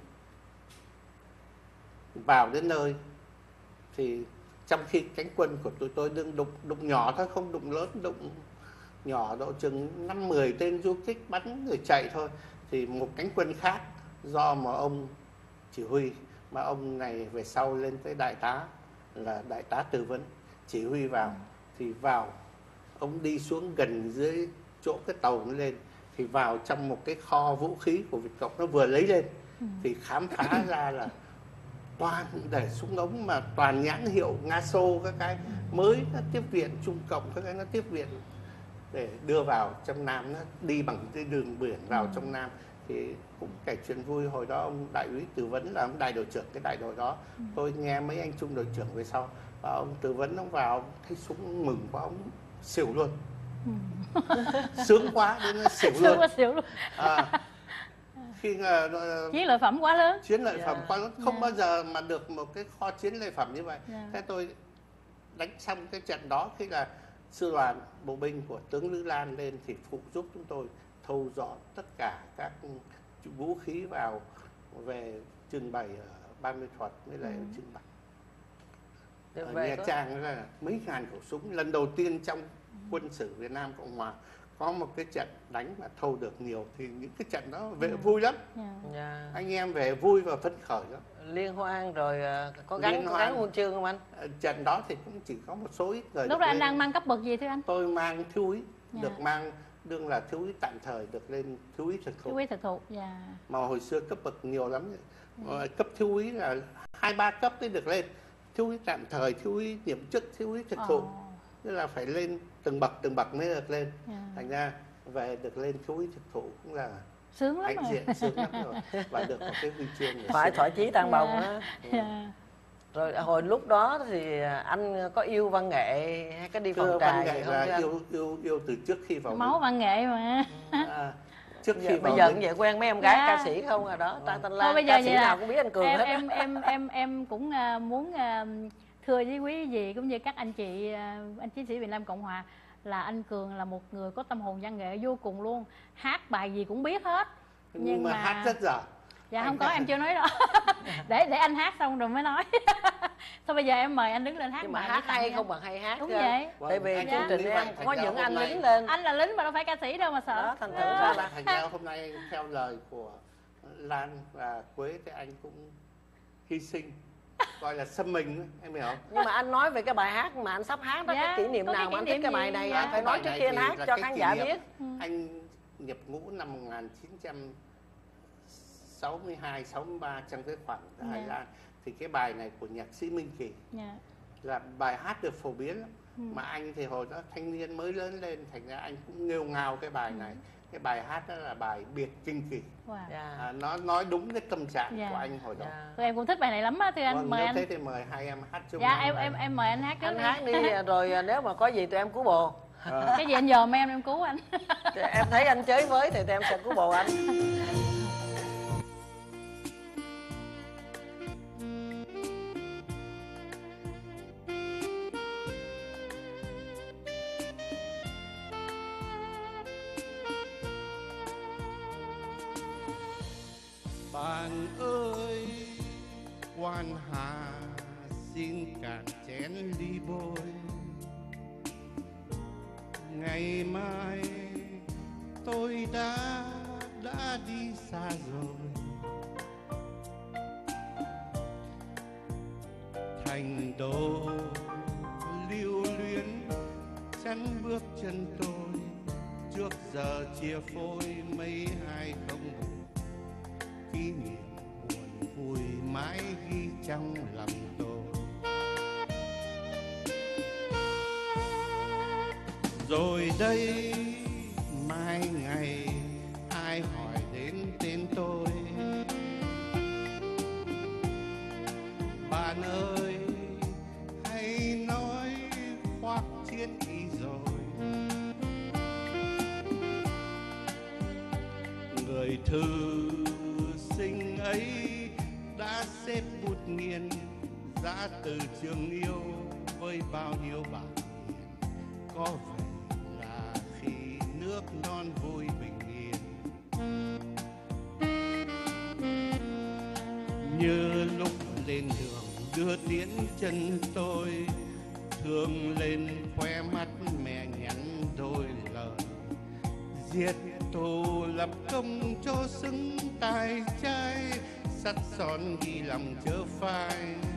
vào đến nơi thì trong khi cánh quân của tụi tôi đừng đụng, đụng nhỏ thôi, không đụng lớn, đụng nhỏ độ chừng năm mười tên du kích bắn rồi chạy thôi, thì một cánh quân khác do một ông chỉ huy, mà ông này về sau lên tới đại tá, là đại tá Từ Vấn, chỉ huy vào. Thì vào, ông đi xuống gần dưới chỗ cái tàu nó lên, thì vào trong một cái kho vũ khí của Việt Cộng nó vừa lấy lên, ừ. thì khám phá ra là toàn để súng ống mà toàn nhãn hiệu Nga Xô, các cái mới nó tiếp viện, Trung Cộng các cái nó tiếp viện để đưa vào trong Nam, nó đi bằng cái đường biển vào ừ. trong Nam. Thì cũng kể chuyện vui, hồi đó ông đại úy Từ Vấn là ông đại đội trưởng cái đại đội đó, ừ. tôi nghe mấy anh trung đội trưởng về sau, và ông Từ Vấn ông vào thấy súng mừng quá, ông xỉu luôn. Ừ. Sướng quá đến nó xỉu luôn. Quá, xỉu luôn. À, khi uh, chiến lợi phẩm quá lớn, chiến lợi yeah. phẩm quá lớn, không yeah. bao giờ mà được một cái kho chiến lợi phẩm như vậy. Yeah. Thế tôi đánh xong cái trận đó, khi là sư đoàn bộ binh của tướng Lữ Lan lên thì phụ giúp chúng tôi thâu dọn tất cả các vũ khí vào về trưng bày ở Ban Mỹ Thuật với lại ừ. trưng bày. Được ở về Nha có- Trang là mấy ngàn khẩu súng. Lần đầu tiên trong quân sự Việt Nam Cộng Hòa có một cái trận đánh mà thâu được nhiều, thì những cái trận đó về Ừ. vui lắm. Dạ. Dạ. Anh em về vui và phấn khởi lắm. Liên hoan rồi à, có gắn Liên có hoan. gắn huân chương không anh? Ờ, Trận đó thì cũng chỉ có một số ít người Lúc được đó anh lên. đang mang cấp bậc gì thưa anh? Tôi mang thiếu úy, Dạ. được mang đương là thiếu úy tạm thời, được lên thiếu úy thực Chú thụ. quý thực thụ. Dạ. Mà hồi xưa cấp bậc nhiều lắm. Ờ, cấp thiếu úy là hai ba cấp mới được lên. Thiếu úy tạm thời, thiếu úy nhiệm chức, thiếu úy thực thụ. Ồ. Tức là phải lên từng bậc từng bậc mới được lên. Dạ. Thành ra về được lên thiếu úy thực thụ cũng là Sướng lắm hãnh rồi. diện, sướng lắm rồi. Và được một cái huy chương. là Phải sướng. thỏa chí tan bồng Dạ. á. Dạ. Rồi hồi lúc đó thì anh có yêu văn nghệ hay có đi Thưa phòng văn trà nghệ gì không là thưa anh? yêu yêu yêu từ trước khi vào Máu văn nghệ mà. lính. À, trước khi Giờ, bây vào giờ lính. cũng vậy, quen mấy em gái Dạ. ca sĩ không rồi đó, Trang Thanh Thôi Lan, bây giờ ca sĩ vậy là nào cũng biết anh Cường em, hết á. em em em em cũng à, muốn à, thưa với quý vị cũng như các anh chị à, anh chiến sĩ Việt Nam Cộng Hòa là anh Cường là một người có tâm hồn văn nghệ vô cùng luôn, hát bài gì cũng biết hết. Nhưng, nhưng mà, mà- hát rất dở. Dạ Anh không có, hát- em chưa nói đâu. để để anh hát xong rồi mới nói. Thôi bây giờ em mời anh đứng lên hát Nhưng mà bài hát để tặng hay em. không bằng hay hát Đúng chứ anh. vậy. Tại vì Anh chương cũng trình nghĩ em vậy, có thành ra những hôm anh nay- lính lên. Anh là lính mà đâu phải ca sĩ đâu mà sợ. Đó, thành thử Ờ. ra là Thành ra hôm nay theo lời của Lan và Quế thì anh cũng hy sinh, gọi là xâm mình ấy, em hiểu không? nhưng mà anh nói về cái bài hát mà anh sắp hát đó, Dạ, cái kỷ niệm có cái nào mà kỷ anh thích niệm cái bài gì? này Dạ. anh phải nói Bài trước này khi anh thì hát là cho cái khán kỷ giả niệm. biết. Ừ. Anh nhập ngũ năm một nghìn chín trăm sáu mươi hai, sáu mươi ba trong cái khoảng thời Dạ. gian thì cái bài này của nhạc sĩ Minh Kỳ Dạ. là bài hát được phổ biến lắm. Ừ. Mà anh thì hồi đó thanh niên mới lớn lên, thành ra anh cũng nghêu ngao cái bài này. Cái bài hát đó là bài Biệt Kinh Kỳ. Wow. Dạ. À, nó nói đúng cái tâm trạng Dạ. của anh hồi đó. Dạ. Tụi em cũng thích bài này lắm á thưa anh. Vâng, Mời nếu anh. thế thì mời hai em hát chung. Dạ nhau em bài em này. em mời anh hát trước Anh đi. hát đi rồi à, nếu mà có gì tụi em cứu bồ. Ờ. Cái gì anh dòm em em cứu anh. Thì em thấy anh chơi với thì tụi em sẽ cứu bồ anh. Bạn ơi, quan hà xin cạn chén ly bôi. Ngày mai tôi đã đã đi xa rồi. Thành đô lưu luyến chắn bước chân tôi. Trước giờ chia phôi mấy ai không buồn. Kỷ niệm buồn vui mãi ghi trong lòng tôi. Rồi đây mai ngày ai hỏi đến tên tôi. Bạn ơi hãy nói khoác chiến y rồi. Người thư sinh ấy đã xếp bút nghiền ra từ trường yêu với bao nhiêu bạn hiền. Có vậy là khi nước non vui bình yên. Như lúc lên đường đưa tiến chân tôi, thương lên khoe mắt mẹ nhắn đôi lời. Giết thù lập công cho xứng tài trai, sắt son ghi lòng chớ phai.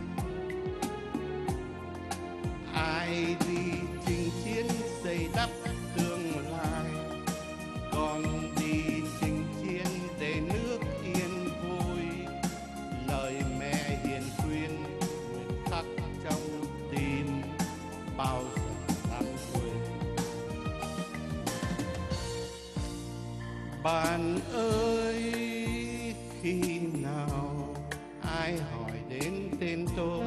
Ai đi chinh chiến xây đắp tương lai, còn đi chinh chiến để nước yên vui. Lời mẹ hiền khuyên nguyện khắc trong tim, bao giờ dám quên. Bạn ơi khi nào ai hỏi đến tên tôi.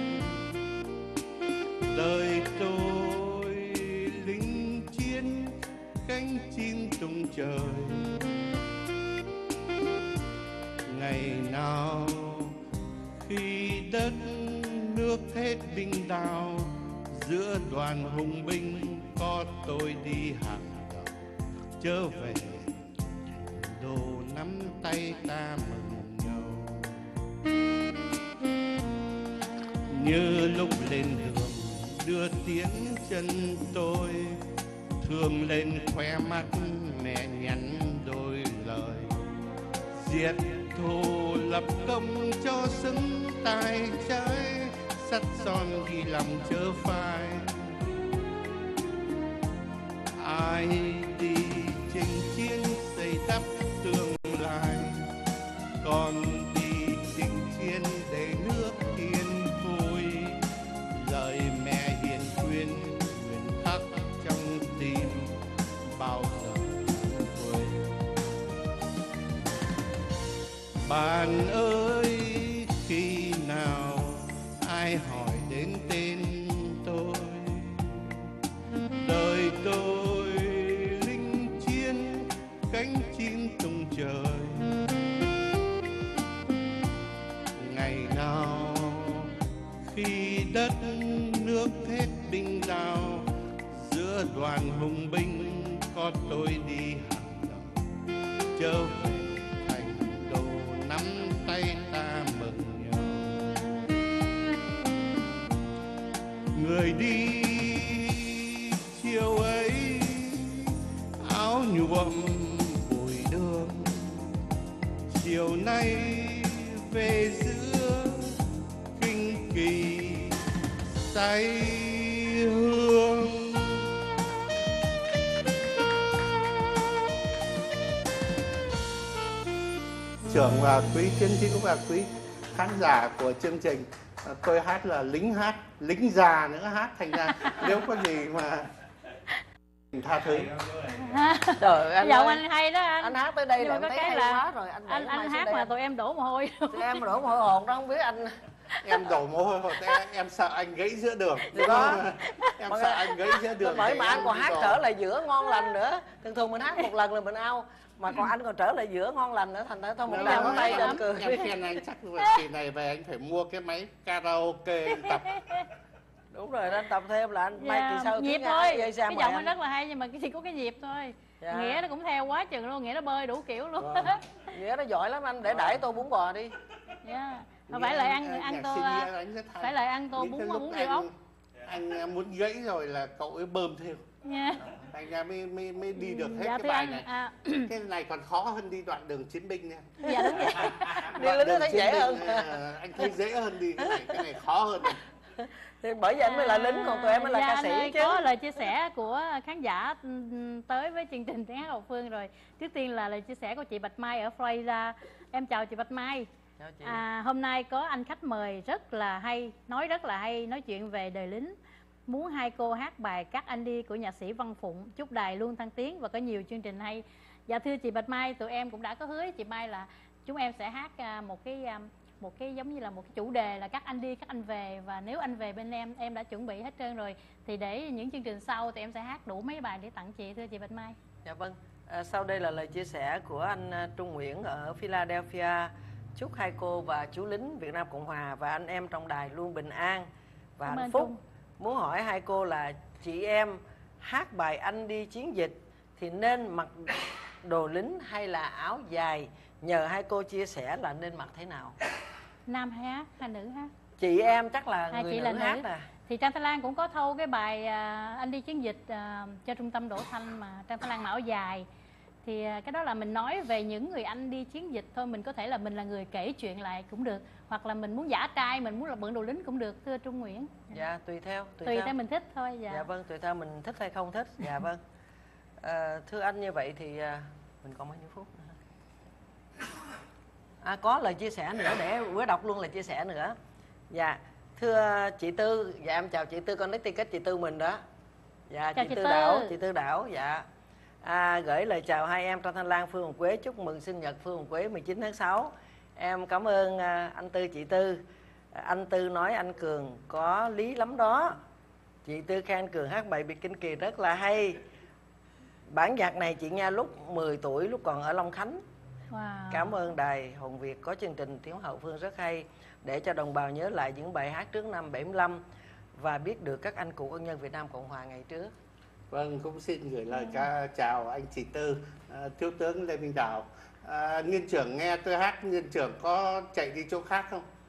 Đời tôi lính chiến cánh chim tung trời. Ngày nào khi đất nước hết binh đao, giữa đoàn hùng binh có tôi đi hàng đầu. Trở về đồ nắm tay ta mừng nhau. như lúc lên đường đưa tiếng chân tôi, thương lên khoe mắt mẹ nhắn đôi lời, diệt thù lập công cho xứng tài trái, sắt son ghi lòng chớ phai. Ai đi chinh chiến xây đắp tương lai, còn đi chinh chiến để nước yên vui. Lời mẹ hiền khuyên nguyện khắc trong tim bao giờ không quên. Bạn ơi, khi nào ai hỏi đến tên tôi, đời tôi linh chiến cánh chim tung trời. Ngày nào khi đất nước hết binh đao, giữa đoàn hùng binh có tôi đi hàng đầu, trở về thành đồ nắm tay ta mừng nhau. Người đi chiều ấy áo nhuộm bụi đường, chiều nay về giữa kinh kỳ say hương. Trưởng và quý chiến sĩ và quý khán giả của chương trình, tôi hát là lính hát, lính già nữa hát, thành ra nếu có gì mà tha thứ. Trời anh giọng ơi, anh hay đó anh. Anh hát tới đây Nhưng là mà em có thấy cái hay là quá rồi. Anh anh anh hát mà tụi em đổ mồ hôi. tụi em đổ mồ hôi hồn đó, không biết anh. Em đổ mồ hôi hột, em, em sợ anh gãy giữa đường. Đó. Em Mà sợ anh gãy giữa đường. bởi mà để anh em còn đi hát đò. trở lại giữa ngon lành nữa. Thường thường mình hát một lần là mình ao, mà còn anh còn trở lại giữa ngon lành nữa, thành ra thôi một Nếu đàn mà tay em- đàn cười. Em khen anh chắc là kỳ này về anh phải mua cái máy karaoke anh tập. Đúng rồi, anh tập thêm là anh mai kỳ sau nhịp tiếng thôi. dây Cái sang giọng anh rất là hay nhưng mà chỉ có cái nhịp thôi. Dạ. Nghĩa nó cũng theo quá chừng luôn, Nghĩa nó bơi đủ kiểu luôn. Vâng. Nghĩa nó giỏi lắm anh, để đãi tô bún bò đi. Dạ. Mà Nghĩa phải lại anh- ăn anh ăn nhạc tô sinh nghĩa anh rất hay. phải lại ăn tô Những bún cái lúc bún anh- riêu ốc. Anh muốn gãy rồi là cậu ấy bơm theo. Nha. Thành ra mới, mới, mới đi được hết Dạ cái thưa bài anh, này. à, Cái này còn khó hơn đi đoạn đường chiến binh nha. dạ đúng vậy. Đi lính nó thấy chiến dễ binh, hơn. ờ, anh thấy dễ hơn đi, cái này, cái này khó hơn. Thì bởi vì anh mới là lính, còn tụi em mới là Dạ, ca anh sĩ ơi, chứ. có lời chia sẻ của khán giả ừm, tới với chương trình Tiếng Hát Hậu Phương rồi. Trước tiên là lời chia sẻ của chị Bạch Mai ở Florida. Em chào chị Bạch Mai. Chào chị. À, hôm nay có anh khách mời rất là hay, nói rất là hay, nói chuyện về đời lính. Muốn hai cô hát bài Các Anh Đi của nhạc sĩ Văn Phụng, chúc đài luôn thăng tiến và có nhiều chương trình hay. Dạ thưa chị Bạch Mai, tụi em cũng đã có hứa với chị Mai là chúng em sẽ hát à, một cái à, một cái giống như là một cái chủ đề là các anh đi các anh về, và nếu anh về bên em em đã chuẩn bị hết trơn rồi, thì để những chương trình sau thì em sẽ hát đủ mấy bài để tặng chị, thưa chị Bạch Mai. Dạ vâng. À, sau đây là lời chia sẻ của anh à, Trung Nguyễn ở Philadelphia. Chúc hai cô và chú lính Việt Nam Cộng Hòa và anh em trong đài luôn bình an và Cảm hạnh ơn phúc. Trung. Muốn hỏi hai cô là chị em hát bài Anh Đi Chiến Dịch thì nên mặc đồ lính hay là áo dài? Nhờ hai cô chia sẻ là nên mặc thế nào? Nam hát hay nữ hát? Chị em chắc là Hai người chị nữ là nữ. hát nè. Thì Trang Thái Lan cũng có thâu cái bài à, Anh Đi Chiến Dịch à, cho trung tâm Đỗ Thanh mà Trang Thái Lan mặc áo dài. Thì à, cái đó là mình nói về những người anh đi chiến dịch thôi, mình có thể là mình là người kể chuyện lại cũng được, hoặc là mình muốn giả trai, mình muốn là bận đồ lính cũng được, thưa Trung Nguyễn. Dạ, tùy theo. Tùy, Tùy theo. theo mình thích thôi. Dạ, Dạ vâng, tùy theo mình thích hay không thích. Dạ vâng. À, thưa anh, như vậy thì à, mình còn bao nhiêu phút nữa? À, có lời chia sẻ nữa, để bữa đọc luôn lời chia sẻ nữa. Dạ, thưa chị Tư, dạ em chào chị Tư Connecticut, chị Tư mình đó. Dạ, Chào chị chị Tư Tư. Đảo, chị Tư Đảo, dạ. À, gửi lời chào hai em Trang Thanh Lan, Phương Hồng Quế, chúc mừng sinh nhật Phương Hồng Quế mười chín tháng sáu. Em cảm ơn à, anh Tư, chị Tư. À, anh Tư nói anh Cường có lý lắm đó. Chị Tư khen Cường hát bài Biệt Kinh Kỳ rất là hay. Bản nhạc này chị nghe lúc mười tuổi, lúc còn ở Long Khánh. wow. Cảm ơn đài Hồng Việt có chương trình Tiếng Hậu Phương rất hay, để cho đồng bào nhớ lại những bài hát trước năm bảy mươi lăm và biết được các anh cựu quân nhân Việt Nam Cộng Hòa ngày trước. Vâng, cũng xin gửi lời ca chào anh chị Tư, à, thiếu tướng Lê Minh Đào. À, Nghiên trưởng nghe tôi hát, Nghiên trưởng có chạy đi chỗ khác không?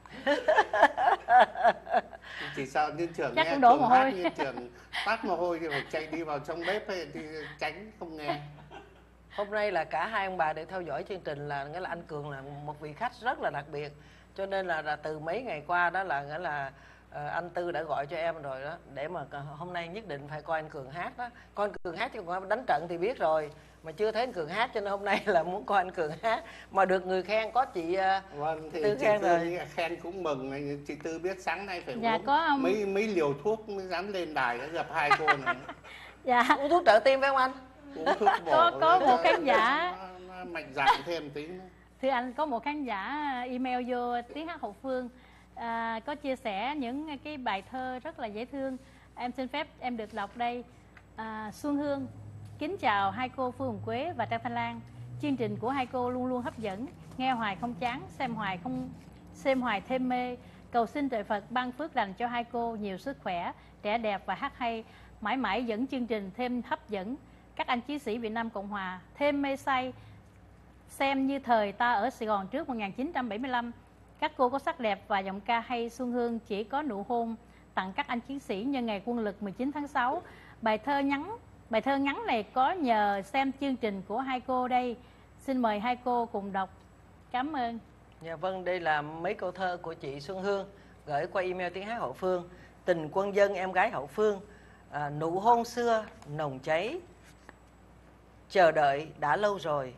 Chỉ sợ Liên Trưởng Chắc nghe cũng đổ Cường mồ hát, hôi. Liên Trưởng tát mồ hôi thì phải chạy đi vào trong bếp hay thì tránh không nghe. Hôm nay là cả hai ông bà đều theo dõi chương trình, là nghĩa là anh Cường là một vị khách rất là đặc biệt, cho nên là, là từ mấy ngày qua đó là nghĩa là uh, anh Tư đã gọi cho em rồi đó, để mà hôm nay nhất định phải coi anh Cường hát đó. Coi anh Cường hát chứ còn đánh trận thì biết rồi, mà chưa thấy anh Cường hát cho nên hôm nay là muốn coi anh Cường hát, mà được người khen có chị uh, Vâng, thì Tư chị khen Tư rồi. khen cũng mừng. Chị Tư biết sáng nay phải Dạ, uống có ông- mấy mấy liều thuốc mới dám lên đài để gặp hai cô này. Dạ. Uống thuốc trợ tim phải không anh? Uống thuốc bổ Có- có để một cho khán giả- nó, nó mạnh dạn thêm tí nữa. Thưa anh, có một khán giả email vô Tiếng Hát Hậu Phương, à, có chia sẻ những cái bài thơ rất là dễ thương. Em xin phép em được đọc đây. À, Xuân Hương: kính chào hai cô Phương Hồng Quế và Trang Thanh Lan. Chương trình của hai cô luôn luôn hấp dẫn, nghe hoài không chán, xem hoài không xem hoài thêm mê. Cầu xin trời Phật ban phước lành cho hai cô nhiều sức khỏe, trẻ đẹp và hát hay, mãi mãi dẫn chương trình thêm hấp dẫn. Các anh chiến sĩ Việt Nam Cộng Hòa thêm mê say, xem như thời ta ở Sài Gòn trước một nghìn chín trăm bảy mươi lăm. Các cô có sắc đẹp và giọng ca hay. Xuân Hương chỉ có nụ hôn tặng các anh chiến sĩ nhân ngày quân lực mười chín tháng sáu. Bài thơ ngắn bài thơ ngắn này có nhờ xem chương trình của hai cô đây. Xin mời hai cô cùng đọc. Cảm ơn. Dạ vâng, đây là mấy câu thơ của chị Xuân Hương gửi qua email Tiếng Hát Hậu Phương. Tình quân dân em gái Hậu Phương, à, nụ hôn xưa nồng cháy, chờ đợi đã lâu rồi,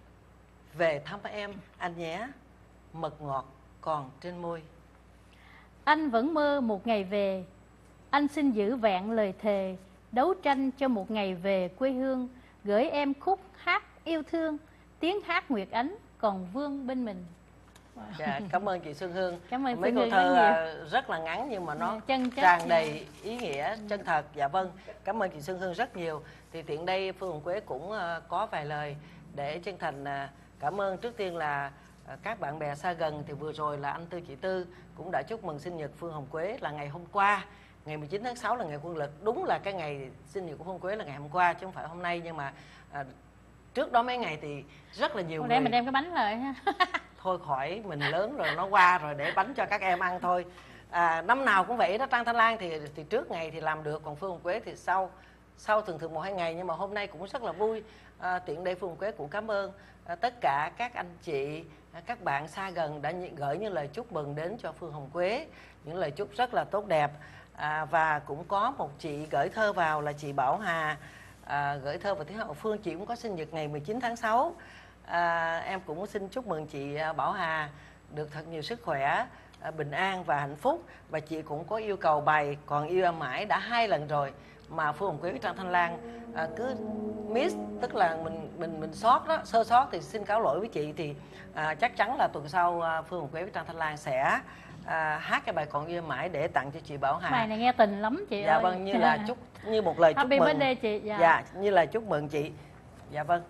về thăm em anh nhé, mật ngọt còn trên môi. Anh vẫn mơ một ngày về, anh xin giữ vẹn lời thề, đấu tranh cho một ngày về quê hương, gửi em khúc hát yêu thương, tiếng hát Nguyệt Ánh còn vương bên mình. Dạ, cảm ơn chị Xuân Hương. Cảm ơn Mấy Xuân câu Hương thơ rất à, rất là ngắn nhưng mà nó Dạ, chân chất. tràn đầy ý nghĩa, chân thật. Dạ vâng, cảm ơn chị Xuân Hương rất nhiều. Thì tiện đây Phương Hồng Quế cũng à, có vài lời để chân thành à, cảm ơn. Trước tiên là à, các bạn bè xa gần, thì vừa rồi là anh Tư chị Tư cũng đã chúc mừng sinh nhật Phương Hồng Quế là ngày hôm qua. Ngày mười chín tháng sáu là ngày quân lực, đúng là cái ngày sinh nhật của Phương Quế là ngày hôm qua chứ không phải hôm nay. Nhưng mà à, trước đó mấy ngày thì rất là nhiều Để người... mình đem cái bánh lại ha. Thôi khỏi, mình lớn rồi, nó qua rồi, để bánh cho các em ăn thôi. À, năm nào cũng vậy đó. Trang Thanh Lan thì thì trước ngày thì làm được, còn Phương Hồng Quế thì sau sau thường thường một hai ngày. Nhưng mà hôm nay cũng rất là vui. À, tiện đây Phương Hồng Quế cũng cảm ơn à, tất cả các anh chị, à, các bạn xa gần đã gửi những lời chúc mừng đến cho Phương Hồng Quế, những lời chúc rất là tốt đẹp. À, và cũng có một chị gửi thơ vào là chị Bảo Hà, à, gửi thơ vào Tiếng Hát Hậu Phương. Chị cũng có sinh nhật ngày mười chín tháng sáu. À, em cũng xin chúc mừng chị Bảo Hà được thật nhiều sức khỏe, à, bình an và hạnh phúc. Và chị cũng có yêu cầu bài Còn Yêu Em Mãi đã hai lần rồi mà Phương Hồng Quế với Trang Thanh Lan à, cứ miss, tức là mình mình mình sót đó, sơ sót thì xin cáo lỗi với chị. Thì à, chắc chắn là tuần sau à, Phương Hồng Quế với Trang Thanh Lan sẽ à, hát cái bài Còn Yêu Em Mãi để tặng cho chị Bảo Hà. Bài này nghe tình lắm chị Dạ ơi. vâng, như là chúc, như một lời chúc Happy mừng. birthday chị. Dạ. Dạ, như là chúc mừng chị. Dạ vâng.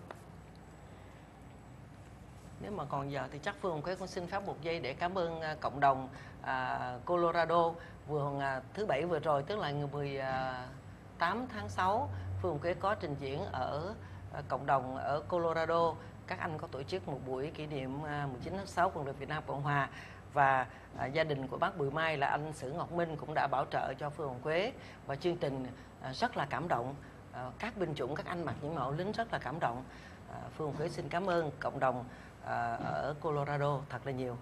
Nếu mà còn giờ thì chắc Phương Hồng Quế cũng xin phép một giây để cảm ơn uh, cộng đồng uh, Colorado. Vừa uh, thứ bảy vừa rồi, tức là ngày mười tám tháng sáu, Phương Hồng Quế có trình diễn ở uh, cộng đồng ở Colorado. Các anh có tổ chức một buổi kỷ niệm uh, mười chín tháng sáu quân đội Việt Nam Cộng Hòa. Và uh, gia đình của bác Bùi Mai là anh Sử Ngọc Minh cũng đã bảo trợ cho Phương Hồng Quế. Và chương trình uh, rất là cảm động. Uh, các binh chủng, các anh mặc những màu lính rất là cảm động. Uh, Phương Hồng Quế xin cảm ơn cộng đồng À, ở Colorado thật là nhiều.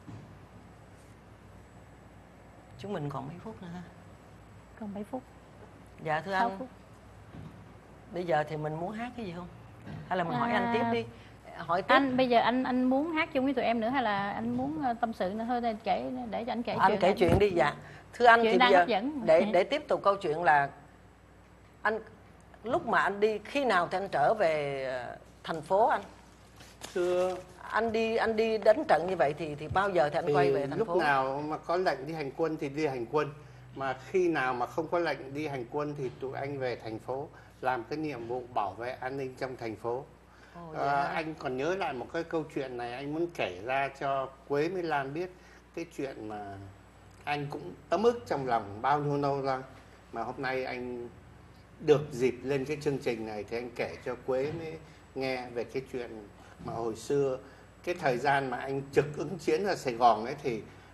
Chúng mình còn mấy phút nữa ha? Còn bảy phút. Dạ thưa sáu anh, phút. bây giờ thì mình muốn hát cái gì không? Hay là mình hỏi À, anh tiếp đi. Hỏi tiếp. Anh bây giờ anh anh muốn hát chung với tụi em nữa hay là anh muốn uh, tâm sự nữa thôi, để kể để cho anh kể Anh chuyện. kể chuyện đi. Dạ thưa anh, Chuyện thì đang bây giờ hấp dẫn. để để tiếp tục câu chuyện là anh lúc mà anh đi, khi nào thì anh trở về thành phố anh? Thưa Anh đi anh đi đánh trận như vậy thì thì bao giờ thì anh thì quay về thành lúc phố? nào mà có lệnh đi hành quân thì đi hành quân, mà khi nào mà không có lệnh đi hành quân thì tụi anh về thành phố làm cái nhiệm vụ bảo vệ an ninh trong thành phố. Ồ, À, anh còn nhớ lại một cái câu chuyện này, anh muốn kể ra cho Quế với Lan biết cái chuyện mà anh cũng ấm ức trong lòng bao nhiêu lâu rồi, mà hôm nay anh được dịp lên cái chương trình này thì anh kể cho Quế mới nghe về cái chuyện mà hồi xưa cái thời gian mà anh trực ứng chiến ở Sài Gòn ấy, thì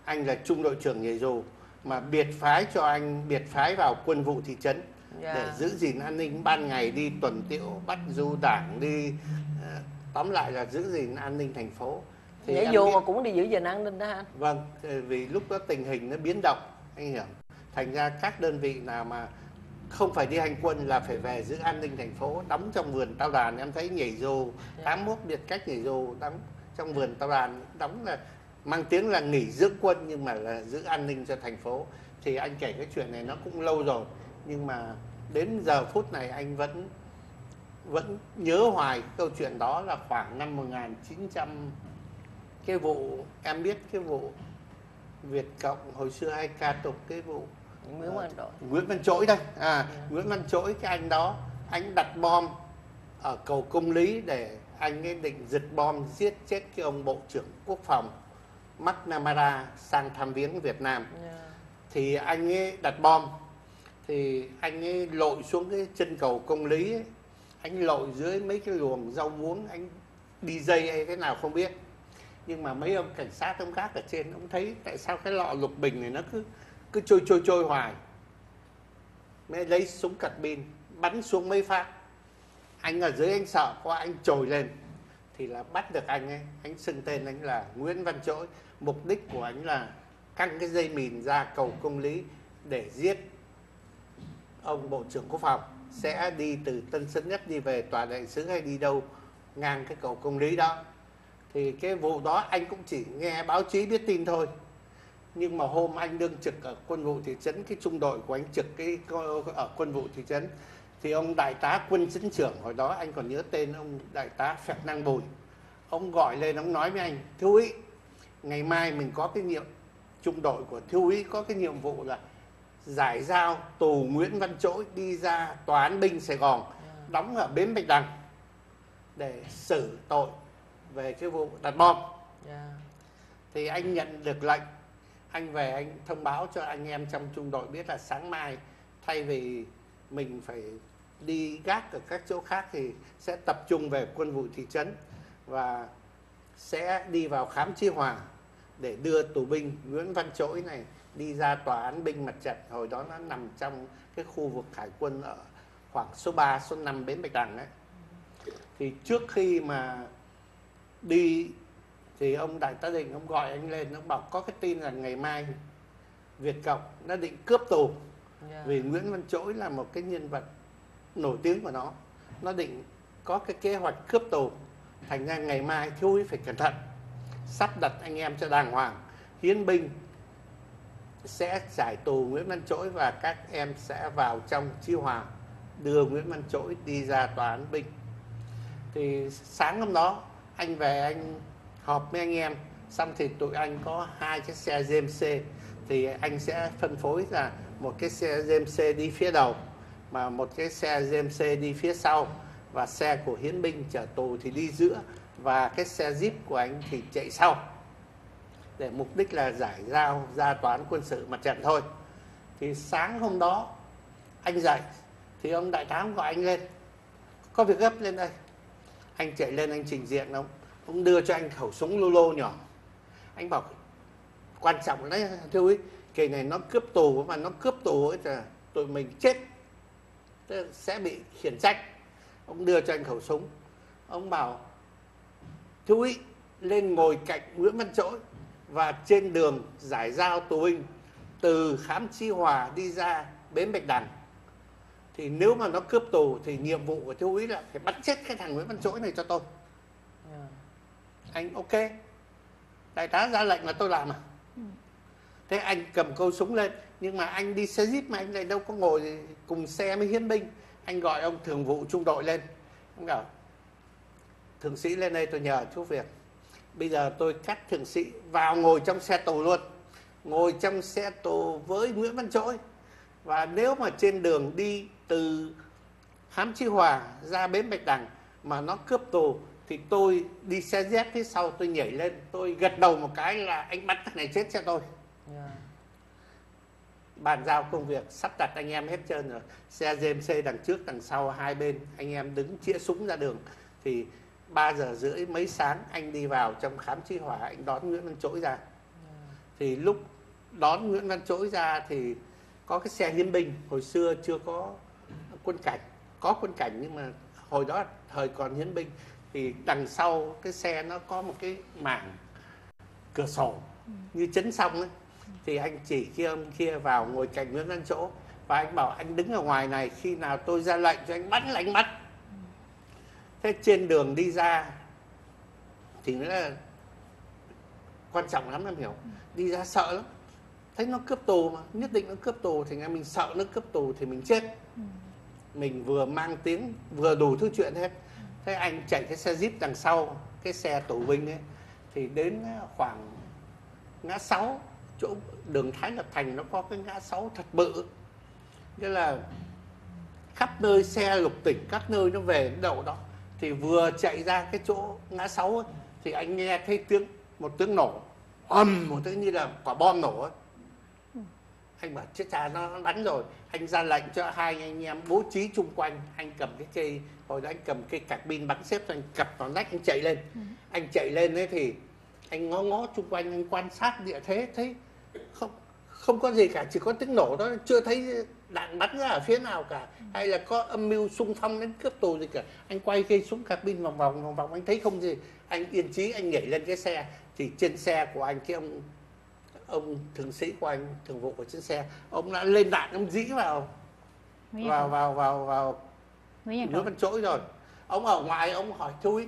anh là trung đội trưởng nhảy dù, mà biệt phái cho anh biệt phái vào quân vụ thị trấn Dạ. để giữ gìn an ninh, ban ngày đi tuần tiễu bắt du đảng, đi uh, tóm lại là giữ gìn an ninh thành phố. Thì nhảy em dù biết- mà cũng đi giữ gìn an ninh đó hả? Vâng, vì lúc đó tình hình nó biến động, anh hiểu. Thành ra các đơn vị nào mà không phải đi hành quân là phải về giữ an ninh thành phố, đóng trong vườn tao đàn. Em thấy nhảy dù, tám mươi mốt biệt cách nhảy dù đóng trong vườn tao đàn, đóng là mang tiếng là nghỉ dưỡng quân nhưng mà là giữ an ninh cho thành phố. Thì anh kể cái chuyện này nó cũng lâu rồi, nhưng mà đến giờ phút này anh vẫn vẫn nhớ hoài câu chuyện đó. Là khoảng năm một nghìn chín trăm, cái vụ em biết cái vụ Việt Cộng hồi xưa hay ca tục cái vụ Nguyễn Văn Trỗi. Nguyễn Văn Trỗi đây à Nguyễn Văn Trỗi, cái anh đó anh đặt bom ở cầu Công Lý để anh ấy định giật bom giết chết cái ông bộ trưởng quốc phòng McNamara sang thăm viếng Việt Nam. Dạ. Thì anh ấy đặt bom, thì anh ấy lội xuống cái chân cầu Công Lý ấy. Anh lội dưới mấy cái luồng rau muống, anh đi dây hay thế nào không biết, nhưng mà mấy ông cảnh sát ông gác ở trên, ông thấy tại sao cái lọ lục bình này nó cứ cứ trôi trôi trôi hoài, mới lấy súng carbine pin bắn xuống mấy phát. Anh ở dưới anh sợ quá, anh trồi lên thì là bắt được anh ấy. Anh xưng tên anh là Nguyễn Văn Trỗi. Mục đích của anh là căng cái dây mìn ra cầu Công Lý để giết ông bộ trưởng quốc phòng, sẽ đi từ Tân Sơn Nhất đi về tòa đại sứ hay đi đâu ngang cái cầu Công Lý đó. Thì cái vụ đó anh cũng chỉ nghe báo chí biết tin thôi. Nhưng mà hôm anh đương trực ở quân vụ thị trấn, cái trung đội của anh trực cái ở quân vụ thị trấn, thì ông đại tá quân trấn trưởng hồi đó anh còn nhớ tên ông đại tá Phẹt Năng Bùi, ông gọi lên ông nói với anh: thiếu úy, ngày mai mình có cái nhiệm trung đội của thiếu úy có cái nhiệm vụ là giải giao tù Nguyễn Văn Trỗi đi ra tòa án binh Sài Gòn đóng ở bến Bạch Đằng để xử tội về cái vụ đặt bom. Dạ. Thì anh nhận được lệnh, anh về anh thông báo cho anh em trong trung đội biết là sáng mai thay vì mình phải đi gác ở các chỗ khác thì sẽ tập trung về quân vụ thị trấn và sẽ đi vào Khám Chí Hòa để đưa tù binh Nguyễn Văn Trỗi này đi ra tòa án binh Mặt Trận. Hồi đó nó nằm trong cái khu vực hải quân ở khoảng số ba, số năm bến Bạch Đằng đấy. Thì trước khi mà đi thì ông đại tá Định ông gọi anh lên, ông bảo có cái tin là ngày mai Việt Cộng nó định cướp tù. Dạ. Vì Nguyễn Văn Trỗi là một cái nhân vật nổi tiếng của nó, nó định có cái kế hoạch cướp tù. Thành ra ngày mai thiếu úy phải cẩn thận, sắp đặt anh em cho đàng hoàng, hiến binh sẽ giải tù Nguyễn Văn Trỗi và các em sẽ vào trong Chí Hòa đưa Nguyễn Văn Trỗi đi ra tòa án binh. Thì sáng hôm đó anh về anh họp với anh em xong thì tụi anh có hai cái xe giê em xê, thì anh sẽ phân phối là một cái xe giê em xê đi phía đầu mà một cái xe giê em xê đi phía sau, và xe của hiến binh chở tù thì đi giữa, và cái xe Jeep của anh thì chạy sau, để mục đích là giải giao ra tòa án quân sự Mặt Trận thôi. Thì sáng hôm đó anh dậy thì ông đại tá ông gọi anh lên: có việc gấp, lên đây. Anh chạy lên anh trình diện, ông ông đưa cho anh khẩu súng lô lô nhỏ. Anh bảo quan trọng đấy thưa úy, kỳ này nó cướp tù, mà nó cướp tù ấy là tụi mình chết, sẽ bị khiển trách. Ông đưa cho anh khẩu súng, ông bảo thưa úy lên ngồi cạnh Nguyễn Văn Trỗi và trên đường giải giao tù binh từ Khám Chí Hòa đi ra bến Bạch Đằng, thì nếu mà nó cướp tù thì nhiệm vụ của thiếu úy là phải bắt chết cái thằng Nguyễn Văn Trỗi này cho tôi. Dạ. Anh ok, đại tá ra lệnh là tôi làm à. Ừ. Thế anh cầm câu súng lên, nhưng mà anh đi xe Jeep mà anh lại đâu có ngồi cùng xe với hiến binh. Anh gọi ông thường vụ trung đội lên, ông bảo thượng sĩ lên đây tôi nhờ chút việc. Bây giờ tôi cắt thượng sĩ vào ngồi trong xe tù luôn, ngồi trong xe tù với Nguyễn Văn Trỗi. Và nếu mà trên đường đi từ Khám Chí Hòa ra bến Bạch Đằng mà nó cướp tù thì tôi đi xe dép phía sau, tôi nhảy lên, tôi gật đầu một cái là anh bắt thằng này chết cho tôi. Dạ. Bàn giao công việc, sắp đặt anh em hết trơn rồi. Xe giê em xê đằng trước đằng sau hai bên, anh em đứng chĩa súng ra đường. Thì ba giờ rưỡi mấy sáng anh đi vào trong Khám Chí Hòa, anh đón Nguyễn Văn Trỗi ra. Thì lúc đón Nguyễn Văn Trỗi ra thì có cái xe hiến binh, hồi xưa chưa có quân cảnh, có quân cảnh nhưng mà hồi đó thời còn hiến binh, thì đằng sau cái xe nó có một cái mảng cửa sổ như chấn xong ấy. Thì anh chỉ kia ông kia vào ngồi cạnh Nguyễn Văn Trỗi và anh bảo anh đứng ở ngoài này, khi nào tôi ra lệnh cho anh bắn là anh bắn. Thế trên đường đi ra thì nó là quan trọng lắm, em hiểu. Đi ra sợ lắm, thấy nó cướp tù mà, nhất định nó cướp tù, thì mình sợ nó cướp tù thì mình chết. Mình vừa mang tiếng vừa đủ thứ chuyện hết. Thế anh chạy cái xe jeep đằng sau, cái xe tù binh ấy, thì đến khoảng ngã sáu, chỗ đường Thái Lập Thành nó có cái ngã sáu thật bự, nghĩa là khắp nơi xe lục tỉnh các nơi nó về đến đậu đó. Thì vừa chạy ra cái chỗ ngã sáu ấy, thì anh nghe thấy tiếng một tiếng nổ ầm, một tiếng như là quả bom nổ ấy. Anh bảo chết cha, nó bắn rồi. Anh ra lệnh cho hai anh em bố trí chung quanh. Anh cầm cái cây, hồi đó anh cầm cái cạc pin bắn xếp, anh cặp vào nách, anh chạy lên. ừ. Anh chạy lên ấy thì anh ngó ngó chung quanh, anh quan sát địa thế, thấy không không có gì cả, chỉ có tiếng nổ đó, chưa thấy đạn bắn ra ở phía nào cả, hay là có âm mưu xung phong đến cướp tù gì cả. Anh quay cây súng cạc pin vòng vòng vòng vòng, anh thấy không gì. Anh yên chí, anh nhảy lên cái xe. Thì trên xe của anh, cái ông ông thượng sĩ của anh, thường vụ ở trên xe, ông đã lên đạn, ông dĩ vào vào vào vào vào Nguyễn Văn Trỗi rồi. Ông ở ngoài, ông hỏi chui,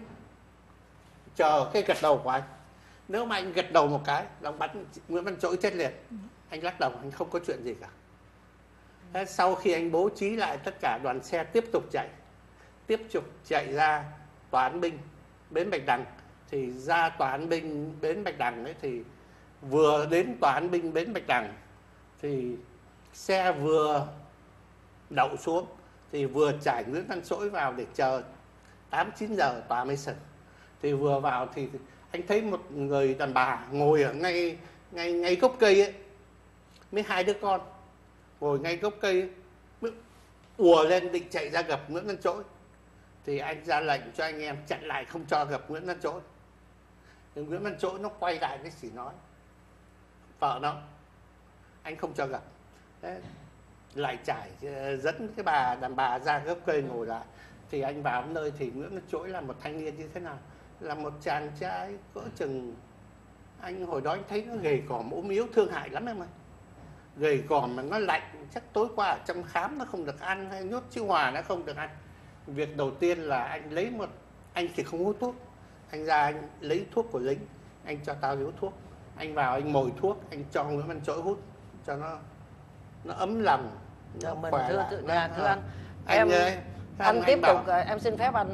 chờ cái gật đầu của anh. Nếu mà anh gật đầu một cái là ông bắn Nguyễn Văn Trỗi chết liền. ừ. Anh lắc đầu, anh không có chuyện gì cả. Thế sau khi anh bố trí lại tất cả, đoàn xe tiếp tục chạy, tiếp tục chạy ra tòa án binh bến Bạch Đằng. Thì ra tòa án binh bến Bạch Đằng ấy, thì vừa đến tòa án binh bến Bạch Đằng thì xe vừa đậu xuống, thì vừa trải Nguyễn Văn Trỗi vào để chờ tám chín giờ tòa mới xử. Thì vừa vào thì anh thấy một người đàn bà ngồi ở ngay ngay ngay gốc cây ấy, mấy hai đứa con ngồi ngay gốc cây ấy, ùa lên định chạy ra gặp Nguyễn Văn Trỗi. Thì anh ra lệnh cho anh em chặn lại, không cho gặp Nguyễn Văn Trỗi. Thì Nguyễn Văn Trỗi nó quay lại, nó chỉ nói vợ nó, anh không cho gặp. Thế lại trải dẫn cái bà đàn bà ra gốc cây ngồi lại. Thì anh vào nơi thì Nguyễn Văn Trỗi là một thanh niên như thế nào? Là một chàng trai cỡ chừng, anh hồi đó anh thấy nó gầy còm ốm yếu, thương hại lắm em ơi. Gầy còm mà nó lạnh, chắc tối qua ở trong khám nó không được ăn, hay nhốt chiêu hòa nó không được ăn. Việc đầu tiên là anh lấy một, anh thì không hút thuốc, anh ra anh lấy thuốc của lính, anh cho tao điếu thuốc. Anh vào anh mồi thuốc, anh cho Nguyễn Văn Trỗi hút cho nó nó ấm lòng, nó mình khỏe thưa, lại. thưa, dạ, thưa anh, anh em ơi, anh, anh tiếp bảo, tục, em xin phép anh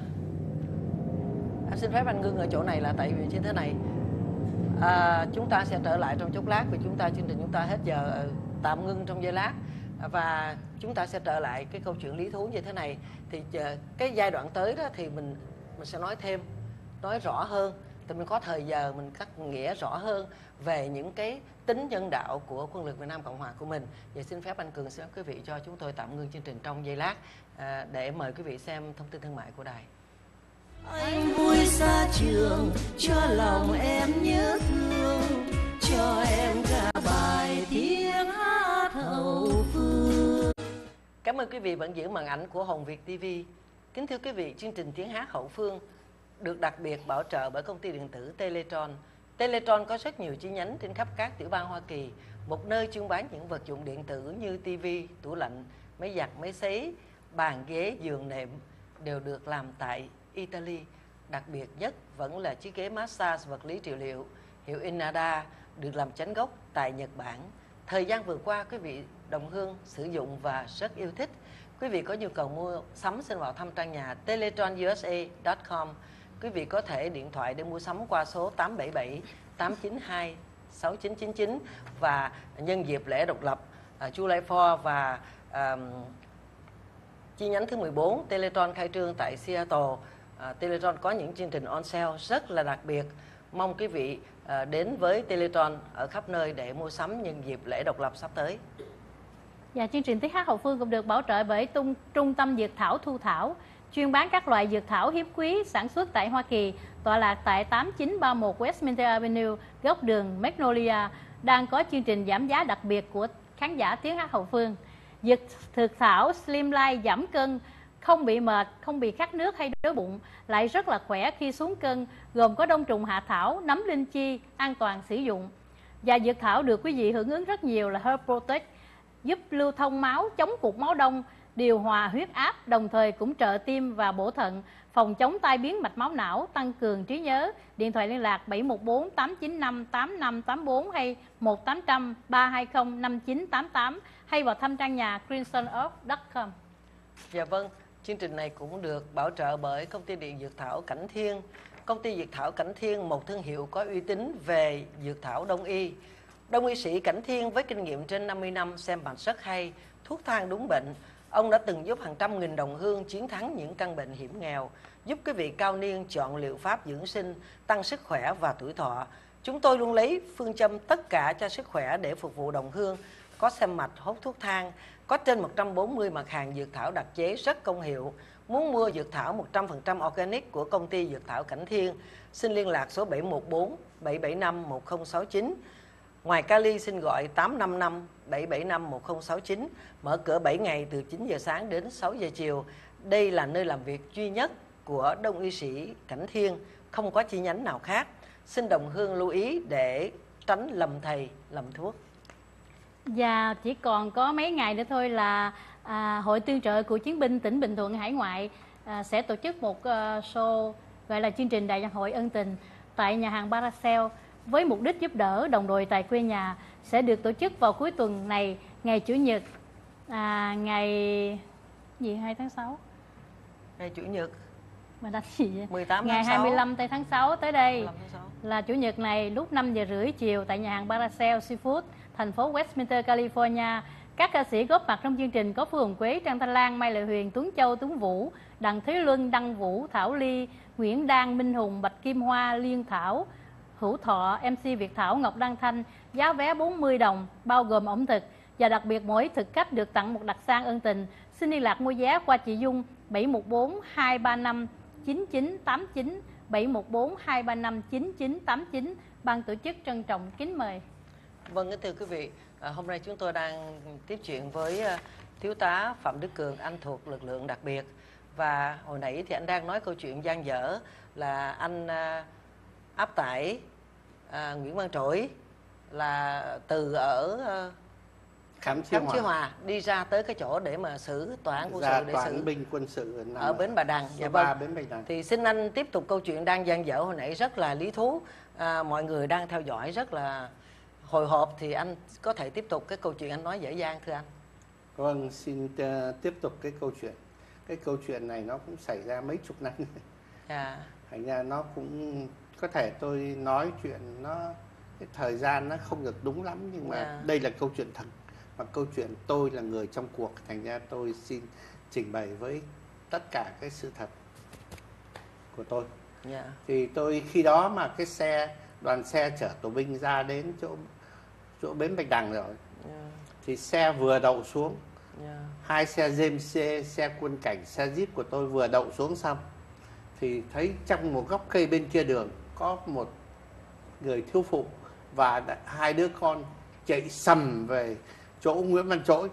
em xin phép anh ngưng ở chỗ này là tại vì như thế này. À, chúng ta sẽ trở lại trong chốc lát, vì chúng ta chương trình chúng ta hết giờ, tạm ngưng trong giây lát, và chúng ta sẽ trở lại cái câu chuyện lý thú như thế này. Thì cái giai đoạn tới đó thì mình mình sẽ nói thêm, nói rõ hơn, thì mình có thời giờ mình cắt nghĩa rõ hơn về những cái tính nhân đạo của quân lực Việt Nam Cộng Hòa của mình. Vậy xin phép anh Cường xin quý vị cho chúng tôi tạm ngưng chương trình trong giây lát, à, để mời quý vị xem thông tin thương mại của đài. Anh vui xa trường, cho lòng em nhớ thương, cho em cả bài tiếng hát hậu phương. Cảm ơn quý vị vẫn giữ màn ảnh của Hồng Việt ti vi. Kính thưa quý vị, chương trình Tiếng Hát Hậu Phương được đặc biệt bảo trợ bởi công ty điện tử Teletron. Teletron có rất nhiều chi nhánh trên khắp các tiểu bang Hoa Kỳ, một nơi chuyên bán những vật dụng điện tử như tivi, tủ lạnh, máy giặt, máy sấy, bàn ghế, giường nệm đều được làm tại Italy. Đặc biệt nhất vẫn là chiếc ghế massage vật lý trị liệu hiệu Inada được làm chánh gốc tại Nhật Bản. Thời gian vừa qua, quý vị đồng hương sử dụng và rất yêu thích. Quý vị có nhu cầu mua sắm xin vào thăm trang nhà teletron u s a chấm com. Quý vị có thể điện thoại để mua sắm qua số tám bảy bảy tám chín hai sáu chín chín chín. Và nhân dịp lễ độc lập uh, July fourth và uh, chi nhánh thứ mười bốn Teletron khai trương tại Seattle, uh, Teletron có những chương trình on sale rất là đặc biệt. Mong quý vị uh, đến với Teletron ở khắp nơi để mua sắm nhân dịp lễ độc lập sắp tới. Và chương trình Tiếng Hát Hậu Phương cũng được bảo trợ bởi tung, Trung tâm Dược Thảo Thu Thảo, chuyên bán các loại dược thảo hiếm quý sản xuất tại Hoa Kỳ tọa lạc tại tám chín ba mốt Westminster Avenue, góc đường Magnolia, đang có chương trình giảm giá đặc biệt của khán giả tiếng hát hậu phương. Dược thực thảo Slimline giảm cân, không bị mệt, không bị khát nước hay đói bụng, lại rất là khỏe khi xuống cân, gồm có đông trùng hạ thảo, nấm linh chi, an toàn sử dụng. Và dược thảo được quý vị hưởng ứng rất nhiều là Herb Protect, giúp lưu thông máu, chống cục máu đông, điều hòa huyết áp, đồng thời cũng trợ tim và bổ thận, phòng chống tai biến mạch máu não, tăng cường trí nhớ. Điện thoại liên lạc bảy một bốn tám chín năm tám năm tám bốn hay một tám không không ba hai không năm chín tám tám hay vào thăm trang nhà crimsonoak chấm com. Dạ vâng, chương trình này cũng được bảo trợ bởi công ty điện dược thảo Cảnh Thiên. Công ty dược thảo Cảnh Thiên, một thương hiệu có uy tín về dược thảo đông y. Đông y sĩ Cảnh Thiên với kinh nghiệm trên năm mươi năm xem bệnh rất hay, thuốc thang đúng bệnh. Ông đã từng giúp hàng trăm nghìn đồng hương chiến thắng những căn bệnh hiểm nghèo, giúp quý vị cao niên chọn liệu pháp dưỡng sinh, tăng sức khỏe và tuổi thọ. Chúng tôi luôn lấy phương châm tất cả cho sức khỏe để phục vụ đồng hương. Có xem mạch, hốt thuốc thang, có trên một trăm bốn mươi mặt hàng dược thảo đặc chế rất công hiệu. Muốn mua dược thảo một trăm phần trăm organic của công ty dược thảo Cảnh Thiên, xin liên lạc số bảy một bốn bảy bảy năm một không sáu chín. Ngoài Cali xin gọi tám năm năm bảy bảy năm một không sáu chín, mở cửa bảy ngày từ chín giờ sáng đến sáu giờ chiều. Đây là nơi làm việc duy nhất của đông y sĩ Cảnh Thiên, không có chi nhánh nào khác. Xin đồng hương lưu ý để tránh lầm thầy, lầm thuốc. Và chỉ còn có mấy ngày nữa thôi là à, Hội Tương trợ Cựu Chiến binh tỉnh Bình Thuận hải ngoại à, sẽ tổ chức một uh, show gọi là chương trình Đại nhạc hội ân tình tại nhà hàng Paracel với mục đích giúp đỡ đồng đội tại quê nhà, sẽ được tổ chức vào cuối tuần này, ngày Chủ nhật, à, ngày gì hai tháng sáu. Ngày Chủ nhật Mà đặt gì vậy? mười tám ngày tháng sáu. hai mươi lăm tây tháng sáu tới đây mười lăm tháng sáu. là Chủ nhật này lúc năm giờ rưỡi chiều tại nhà hàng Paracel Seafood, thành phố Westminster, California. Các ca sĩ góp mặt trong chương trình có Phương Hồng Quế, Trang Thanh Lan, Mai Lợi Huyền, Tuấn Châu, Tuấn Vũ, Đặng Thế Luân, Đăng Vũ, Thảo Ly, Nguyễn Đan, Minh Hùng, Bạch Kim Hoa, Liên Thảo, Hữu Thọ, em xê Việt Thảo, Ngọc Đăng Thanh. Giá vé bốn mươi đồng, bao gồm ẩm thực. Và đặc biệt mỗi thực khách được tặng một đặc sản ân tình. Xin liên lạc mua vé qua chị Dung bảy một bốn hai ba năm chín chín tám chín, bảy một bốn hai ba năm chín chín tám chín. Ban tổ chức trân trọng kính mời. Vâng, thưa quý vị, à, hôm nay chúng tôi đang tiếp chuyện với à, thiếu tá Phạm Đức Cường, anh thuộc lực lượng đặc biệt. Và hồi nãy thì anh đang nói câu chuyện dang dở là anh à, áp tải à, Nguyễn Văn Trỗi là từ ở à, Khám Chiêu Khám Chiêu Hòa Hòa đi ra tới cái chỗ để mà xử tòa án quân ra sự để tòa xử án binh quân sự ở Bến Bà Đằng. Dạ vâng. Bến Bà Đằng. Thì xin anh tiếp tục câu chuyện đang dang dở hồi nãy, rất là lý thú. À, mọi người đang theo dõi rất là hồi hộp, thì anh có thể tiếp tục cái câu chuyện anh nói dễ dàng thưa anh. Vâng, xin uh, tiếp tục cái câu chuyện. Cái câu chuyện này nó cũng xảy ra mấy chục năm. À. Thành ra nó cũng có thể tôi nói chuyện nó cái thời gian nó không được đúng lắm, nhưng mà À. đây là câu chuyện thật. Và câu chuyện tôi là người trong cuộc, thành ra tôi xin trình bày với tất cả cái sự thật của tôi. Yeah. Thì tôi khi đó mà cái xe đoàn xe chở tù binh ra đến chỗ chỗ Bến Bạch Đằng rồi, Yeah. thì xe vừa đậu xuống, Yeah. hai xe giê xê, xe quân cảnh, xe jeep của tôi vừa đậu xuống xong, thì thấy trong một góc cây bên kia đường có một người thiếu phụ và đã, hai đứa con chạy sầm về chỗ Nguyễn Văn Trỗi.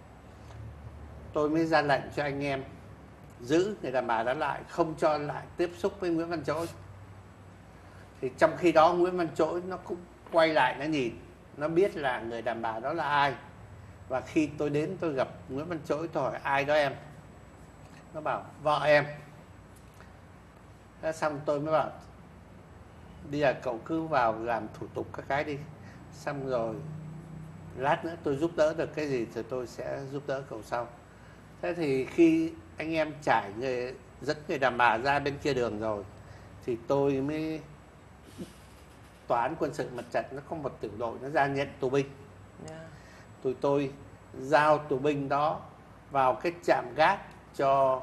Tôi mới ra lệnh cho anh em giữ người đàn bà đó lại, không cho lại tiếp xúc với Nguyễn Văn Trỗi. Thì trong khi đó Nguyễn Văn Trỗi nó cũng quay lại, nó nhìn, nó biết là người đàn bà đó là ai. Và khi tôi đến tôi gặp Nguyễn Văn Trỗi, tôi hỏi ai đó em? Nó bảo vợ em. Thế xong tôi mới bảo bây giờ cậu cứ vào làm thủ tục các cái đi, xong rồi lát nữa tôi giúp đỡ được cái gì thì tôi sẽ giúp đỡ cậu sau. Thế thì khi anh em trải người dẫn người đàn bà ra bên kia đường rồi, thì tôi mới tòa án quân sự mặt trận nó có một tiểu đội nó ra nhận tù binh. Yeah. Tụi tôi giao tù binh đó vào cái trạm gác cho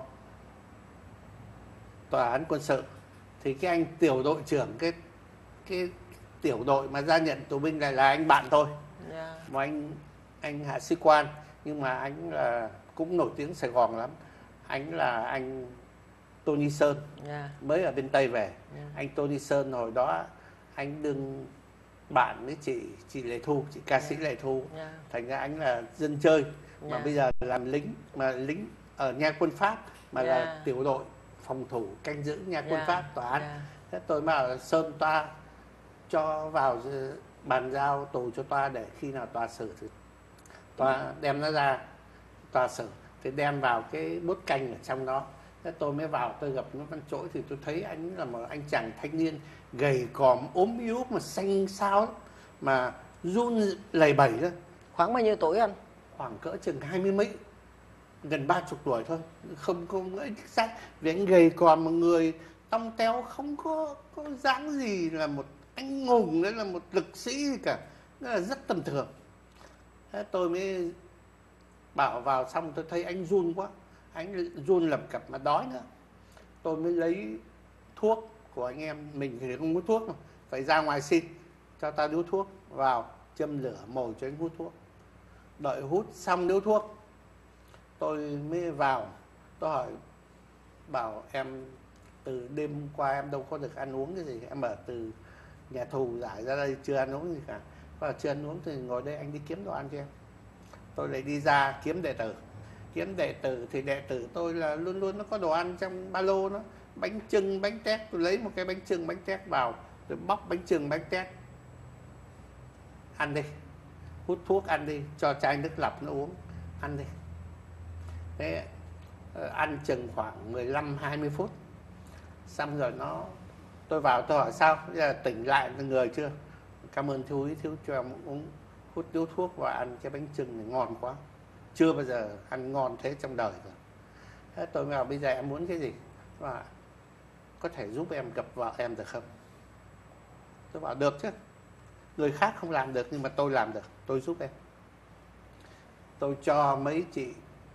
tòa án quân sự. Thì cái anh tiểu đội trưởng, cái cái tiểu đội mà ra nhận tù binh này là anh bạn tôi. Yeah. Mà anh anh hạ sĩ quan, nhưng mà anh là cũng nổi tiếng Sài Gòn lắm. Anh là anh Tony Sơn, yeah. mới ở bên Tây về. Yeah. Anh Tony Sơn hồi đó anh đương bạn với chị chị Lệ Thu, chị ca sĩ yeah. Lệ Thu, yeah. thành ra anh là dân chơi, yeah. mà bây giờ làm lính, mà lính ở nha quân Pháp, mà yeah. là tiểu đội phòng thủ canh giữ nha quân yeah. Pháp tòa án. Yeah. Thế tôi bảo Sơn toa cho vào bàn giao tù cho toa, để khi nào tòa xử thì tòa đem nó ra tòa xử, thì đem vào cái bốt canh ở trong đó. Thế tôi mới vào, tôi gặp Nguyễn Văn Trỗi thì tôi thấy anh là một anh chàng thanh niên gầy còm ốm yếu mà xanh xao, mà run lẩy bẩy đó. Khoảng bao nhiêu tuổi anh? Khoảng cỡ chừng hai mươi mấy, gần ba chục tuổi thôi, không không ấy xác. Vì anh gầy còm mà người tông teo, không có có dáng gì là một anh hùng, đấy là một lực sĩ gì cả, nó là rất tầm thường. Thế tôi mới bảo vào xong tôi thấy anh run quá, anh run lập cập mà đói nữa. Tôi mới lấy thuốc của anh em mình, thì không hút thuốc mà phải ra ngoài xin cho ta điếu thuốc, vào châm lửa mồi cho anh hút thuốc. Đợi hút xong điếu thuốc tôi mới vào, tôi hỏi bảo em từ đêm qua em đâu có được ăn uống cái gì, em ở từ nhà tù giải ra đây chưa ăn uống gì cả. Và chưa ăn uống thì ngồi đây anh đi kiếm đồ ăn cho em. Tôi lại đi ra kiếm đệ tử. Kiếm đệ tử thì đệ tử tôi là luôn luôn nó có đồ ăn trong ba lô nó, bánh chưng, bánh tét. Tôi lấy một cái bánh chưng, bánh tét vào, rồi bóc bánh chưng, bánh tét. Ăn đi, hút thuốc ăn đi, cho chai nước lọc nó uống, ăn đi. Thế ăn chừng khoảng mười lăm hai mươi phút. Xong rồi nó, tôi vào tôi hỏi sao, bây giờ tỉnh lại người chưa? Cảm ơn thiếu úy, thiếu cho em uống, hút điếu thuốc và ăn cái bánh chưng này ngon quá. Chưa bao giờ ăn ngon thế trong đời rồi. Thế tôi mới bảo bây giờ em muốn cái gì? Và có thể giúp em gặp vợ em được không? Tôi bảo được chứ. Người khác không làm được nhưng mà tôi làm được, tôi giúp em. Tôi cho mấy chị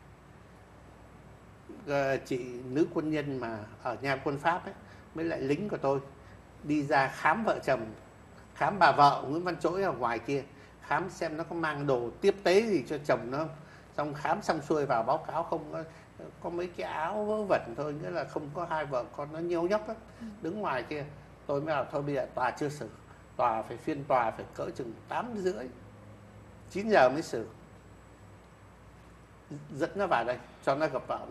chị nữ quân nhân mà ở nhà quân Pháp ấy, với lại lính của tôi đi ra khám vợ chồng, khám bà vợ Nguyễn Văn Trỗi ở ngoài kia, khám xem nó có mang đồ tiếp tế gì cho chồng nó không. Xong khám xong xuôi vào báo cáo không có, có mấy cái áo vớ vẩn thôi, nghĩa là không có hai vợ con nó nhiêu nhóc ấy, đứng ngoài kia. Tôi mới bảo thôi bây giờ tòa chưa xử, tòa phải phiên tòa phải cỡ chừng tám rưỡi chín giờ mới xử. Dẫn nó vào đây cho nó gặp vợ.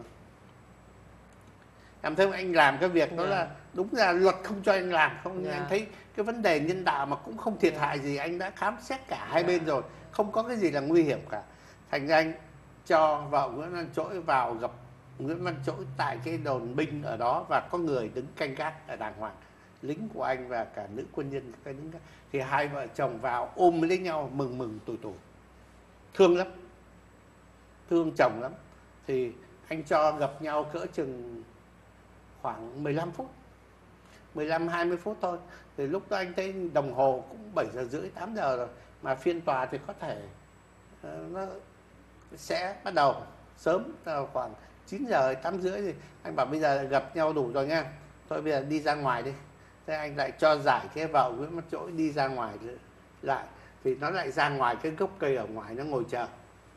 Em thấy anh làm cái việc đó yeah. là đúng ra luật không cho anh làm, không yeah. anh thấy cái vấn đề nhân đạo mà cũng không thiệt yeah. hại gì, anh đã khám xét cả hai yeah. bên rồi, không có cái gì là nguy hiểm cả. Thành ra anh cho vợ Nguyễn Văn Trỗi vào gặp Nguyễn Văn Trỗi tại cái đồn binh ở đó, và có người đứng canh gác ở đàng hoàng, lính của anh và cả nữ quân nhân cái đứng gác. Thì hai vợ chồng vào ôm lấy nhau mừng mừng tủi tủi, thương lắm, thương chồng lắm. Thì anh cho gặp nhau cỡ chừng khoảng mười lăm phút, mười lăm hai mươi phút thôi. Thì lúc đó anh thấy đồng hồ cũng bảy giờ rưỡi tám giờ rồi, mà phiên tòa thì có thể uh, nó sẽ bắt đầu sớm, khoảng chín giờ tám rưỡi. Thì anh bảo bây giờ gặp nhau đủ rồi nha, thôi bây giờ đi ra ngoài đi. Thế anh lại cho giải cái vợ Nguyễn Văn Trỗi đi ra ngoài lại, thì nó lại ra ngoài cái gốc cây ở ngoài nó ngồi chờ.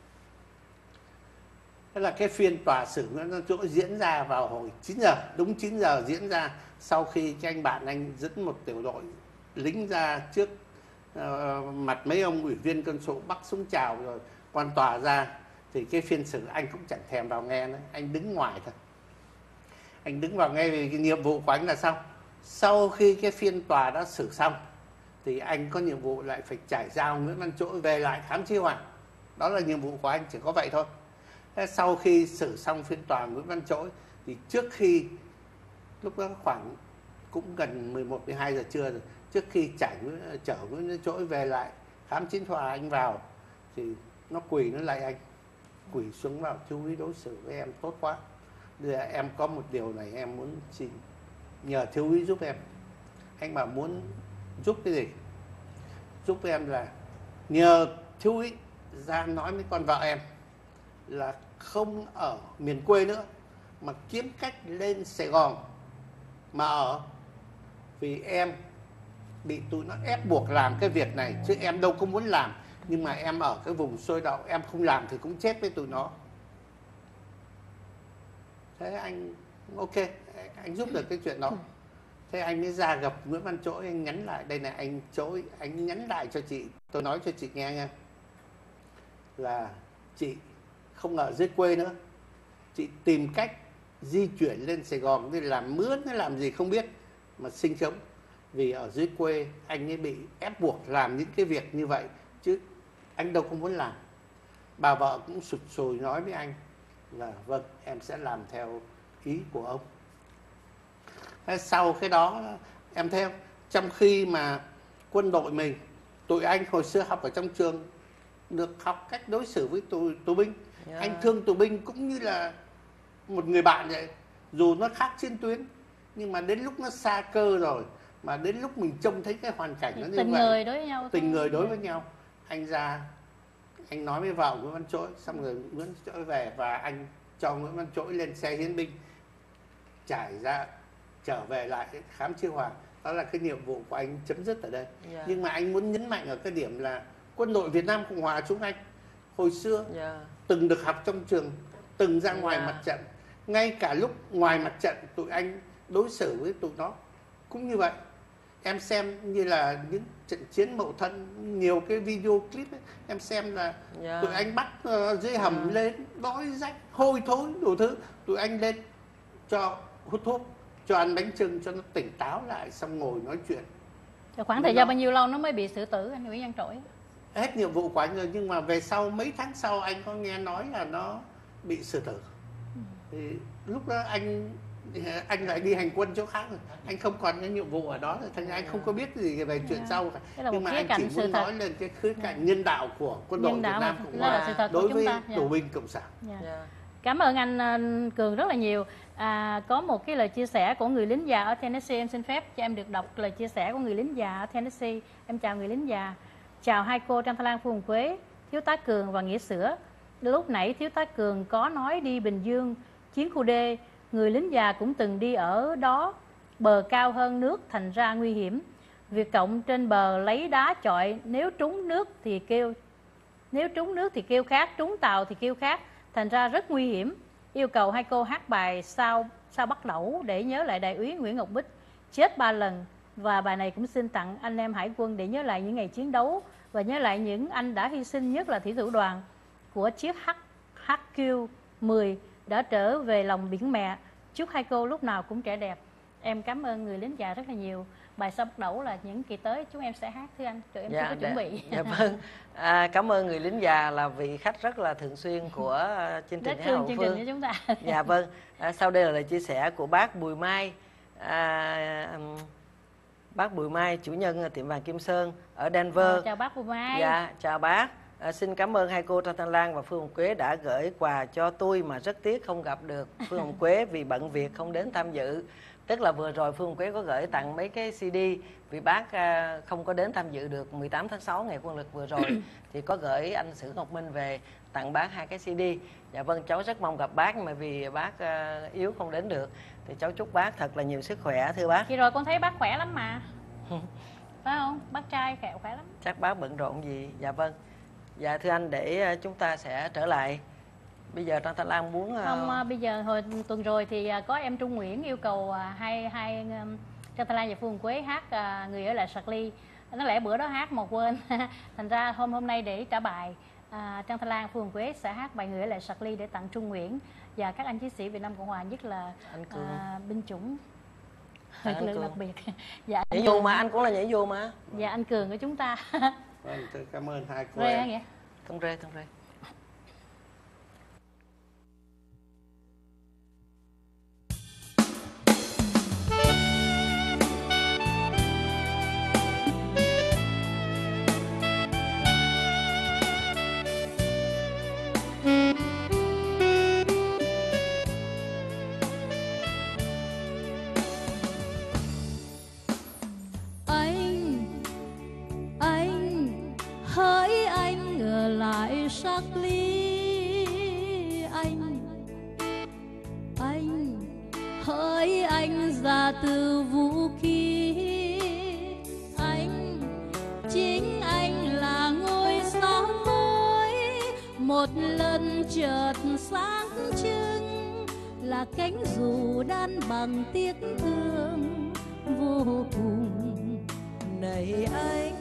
Thế là cái phiên tòa xử Nguyễn Văn Trỗi diễn ra vào hồi chín giờ, đúng chín giờ diễn ra. Sau khi cái anh bạn anh dẫn một tiểu đội lính ra trước uh, mặt mấy ông ủy viên quân sự bắt súng chào rồi quan tòa ra, thì cái phiên xử anh cũng chẳng thèm vào nghe nữa, anh đứng ngoài thôi. Anh đứng vào nghe vì cái nhiệm vụ của anh là sao? Sau khi cái phiên tòa đã xử xong thì anh có nhiệm vụ lại phải trải giao Nguyễn Văn Trỗi về lại khám chi hoàn. Đó là nhiệm vụ của anh, chỉ có vậy thôi. Thế sau khi xử xong phiên tòa Nguyễn Văn Trỗi thì trước khi, lúc đó khoảng cũng gần mười một mười hai giờ trưa rồi, trước khi chở chở Nguyễn Văn Trỗi về lại khám chiến tòa, anh vào thì nó quỳ nó lại anh, quỳ xuống vào: chú ý đối xử với em tốt quá, bây giờ em có một điều này em muốn xin nhờ thiếu úy giúp em. Anh bảo muốn giúp cái gì? Giúp em là nhờ thiếu úy ra nói với con vợ em là không ở miền quê nữa, mà kiếm cách lên Sài Gòn mà ở, vì em bị tụi nó ép buộc làm cái việc này, chứ em đâu có muốn làm. Nhưng mà em ở cái vùng sôi động, em không làm thì cũng chết với tụi nó. Thế anh ok, anh giúp được cái chuyện đó. Thế anh mới ra gặp Nguyễn Văn Trỗi, anh nhắn lại, đây này anh Trỗi, anh nhắn lại cho chị, tôi nói cho chị nghe nha, là chị không ở dưới quê nữa, chị tìm cách di chuyển lên Sài Gòn để làm mướn hay làm gì không biết mà sinh sống, vì ở dưới quê anh ấy bị ép buộc làm những cái việc như vậy chứ anh đâu có muốn làm. Bà vợ cũng sụt sùi nói với anh là vâng, em sẽ làm theo ý của ông. Thế sau cái đó em theo, trong khi mà quân đội mình, tụi anh hồi xưa học ở trong trường được học cách đối xử với tù, tù binh. Yeah. Anh thương tù binh cũng như là một người bạn vậy, dù nó khác chiến tuyến, nhưng mà đến lúc nó xa cơ rồi, mà đến lúc mình trông thấy cái hoàn cảnh nó như tình vậy, người đối với nhau, tình người đối với nhau, anh ra anh nói với vợ Nguyễn Văn Trỗi, xong rồi Nguyễn Văn Trỗi về và anh cho Nguyễn Văn Trỗi lên xe hiến binh trải ra trở về lại khám Chiêu Hoàng. Đó là cái nhiệm vụ của anh chấm dứt ở đây. Yeah. Nhưng mà anh muốn nhấn mạnh ở cái điểm là quân đội Việt Nam Cộng Hòa chúng anh hồi xưa yeah. từng được học trong trường, từng ra ngoài yeah. mặt trận, ngay cả lúc ngoài mặt trận tụi anh đối xử với tụi nó cũng như vậy. Em xem như là những trận chiến Mậu Thân, nhiều cái video clip ấy, em xem là yeah. tụi anh bắt uh, dưới hầm yeah. lên đói rách hôi thối đủ thứ, tụi anh lên cho hút thuốc, cho ăn bánh chưng cho nó tỉnh táo lại, xong ngồi nói chuyện. Rồi khoảng thời gian bao nhiêu lâu nó mới bị xử tử anh Nguyễn Văn Trỗi? Hết nhiệm vụ của anh rồi, nhưng mà về sau mấy tháng sau anh có nghe nói là nó bị xử tử. Ừ. Thì lúc đó anh anh lại đi hành quân chỗ khác rồi, anh không còn cái nhiệm vụ ở đó rồi, thành ra anh không có biết gì về chuyện yeah. sau cả. Nhưng mà anh chỉ muốn nói lên cái khía cạnh yeah. nhân đạo của quân đội Việt Nam Cộng Hòa đối với tù binh cộng sản. Yeah. Yeah. Cảm ơn anh Cường rất là nhiều. À, có một cái lời chia sẻ của người lính già ở Tennessee, em xin phép cho em được đọc lời chia sẻ của người lính già ở Tennessee. Em chào người lính già. Chào hai cô Trang Thanh Lan, Phương Hồng Quế, Thiếu tá Cường và Nghĩa Sữa. Lúc nãy Thiếu tá Cường có nói đi Bình Dương, chiến khu D, người lính già cũng từng đi ở đó, bờ cao hơn nước thành ra nguy hiểm. Việt Cộng trên bờ lấy đá chọi, nếu trúng nước thì kêu, nếu trúng nước thì kêu khác, trúng tàu thì kêu khác, thành ra rất nguy hiểm. Yêu cầu hai cô hát bài sao sao bắt đẩu để nhớ lại đại úy Nguyễn Ngọc Bích chết ba lần, và bài này cũng xin tặng anh em hải quân để nhớ lại những ngày chiến đấu và nhớ lại những anh đã hy sinh, nhất là thủy thủ đoàn của chiếc H Q mười đã trở về lòng biển mẹ. Chúc hai cô lúc nào cũng trẻ đẹp. Em cảm ơn người lính già rất là nhiều. Bài sao bắt đẩu là những kỳ tới chúng em sẽ hát thưa anh, tụi em dạ, chưa có chuẩn bị. Dạ vâng. À, cảm ơn người lính già là vị khách rất là thường xuyên của chương trình Hậu chương Phương. Trình của chúng ta. Dạ vâng. À, sau đây là lời chia sẻ của bác Bùi Mai. À, bác Bùi Mai, chủ nhân tiệm vàng Kim Sơn ở Denver. À, chào bác Bùi Mai. Dạ, chào bác. À, xin cảm ơn hai cô Trang Thanh Lan và Phương Hồng Quế đã gửi quà cho tôi, mà rất tiếc không gặp được Phương Hồng Quế vì bận việc không đến tham dự. Tức là vừa rồi Phương Hồng Quế có gửi tặng mấy cái xê đê vì bác à, không có đến tham dự được mười tám tháng sáu ngày quân lực vừa rồi thì có gửi anh Sử Ngọc Minh về tặng bác hai cái xê đê. Dạ vâng, cháu rất mong gặp bác, mà vì bác à, yếu không đến được thì cháu chúc bác thật là nhiều sức khỏe thưa bác. Khi rồi con thấy bác khỏe lắm mà. Phải không? Bác trai khỏe khỏe lắm. Chắc bác bận rộn gì. Dạ vâng. Dạ thưa anh, để chúng ta sẽ trở lại. Bây giờ Trang Thanh Lan muốn không, bây giờ hồi tuần rồi thì có em Trung Nguyễn yêu cầu hai hai Trang Thanh Lan và Phương Hồng Quế hát Người Ở Lại Sạc Ly. Nó lẽ bữa đó hát mà quên. Thành ra hôm hôm nay để trả bài, à, Trang Thanh Lan, Phương Hồng Quế sẽ hát bài Người Ở Lại Sạc Ly để tặng Trung Nguyễn và các anh chiến sĩ Việt Nam Cộng Hòa, nhất là à, binh chủng lực lượng đặc biệt. Dạ, nhảy dù mà anh cũng là nhảy dù mà. Dạ, anh Cường của chúng ta. Vâng, tôi cảm ơn hai cô Rê em. Nghĩa. Không rê, không rê. Sạc ly anh, anh hỡi anh ra từ vũ khí, anh chính anh là ngôi sao mới một lần chợt sáng trưng, là cánh dù đan bằng tiếc thương vô cùng. Này anh,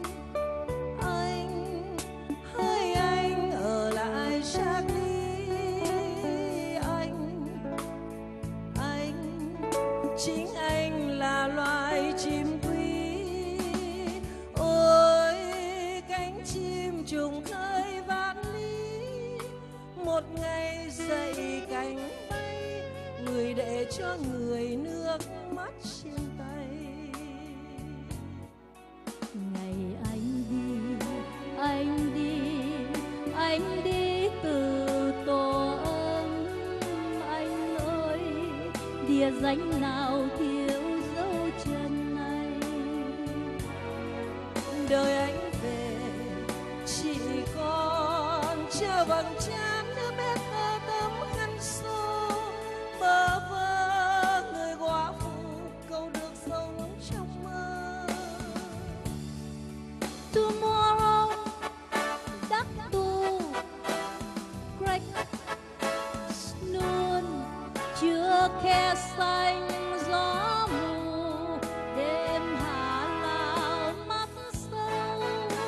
anh, hỡi anh ở lại Charlie. Anh, anh, chính anh là loài chim quý. Ôi cánh chim trùng khơi vạn lý, một ngày dậy cánh bay, người để cho người nước mắt trên tay. Ngày anh đi, anh đi, anh đi từ tổ ấm. Anh ơi, địa danh nào thiếu dấu chân anh. Đời anh về chỉ còn chờ bằng chán đứa bé thơ tấm khăn xô, bơ vơ người góa phụ câu được sống trong mơ. Tomorrow đắc tu crack snoon, chưa khe xanh gió mù, đêm hạ lao mắt sâu.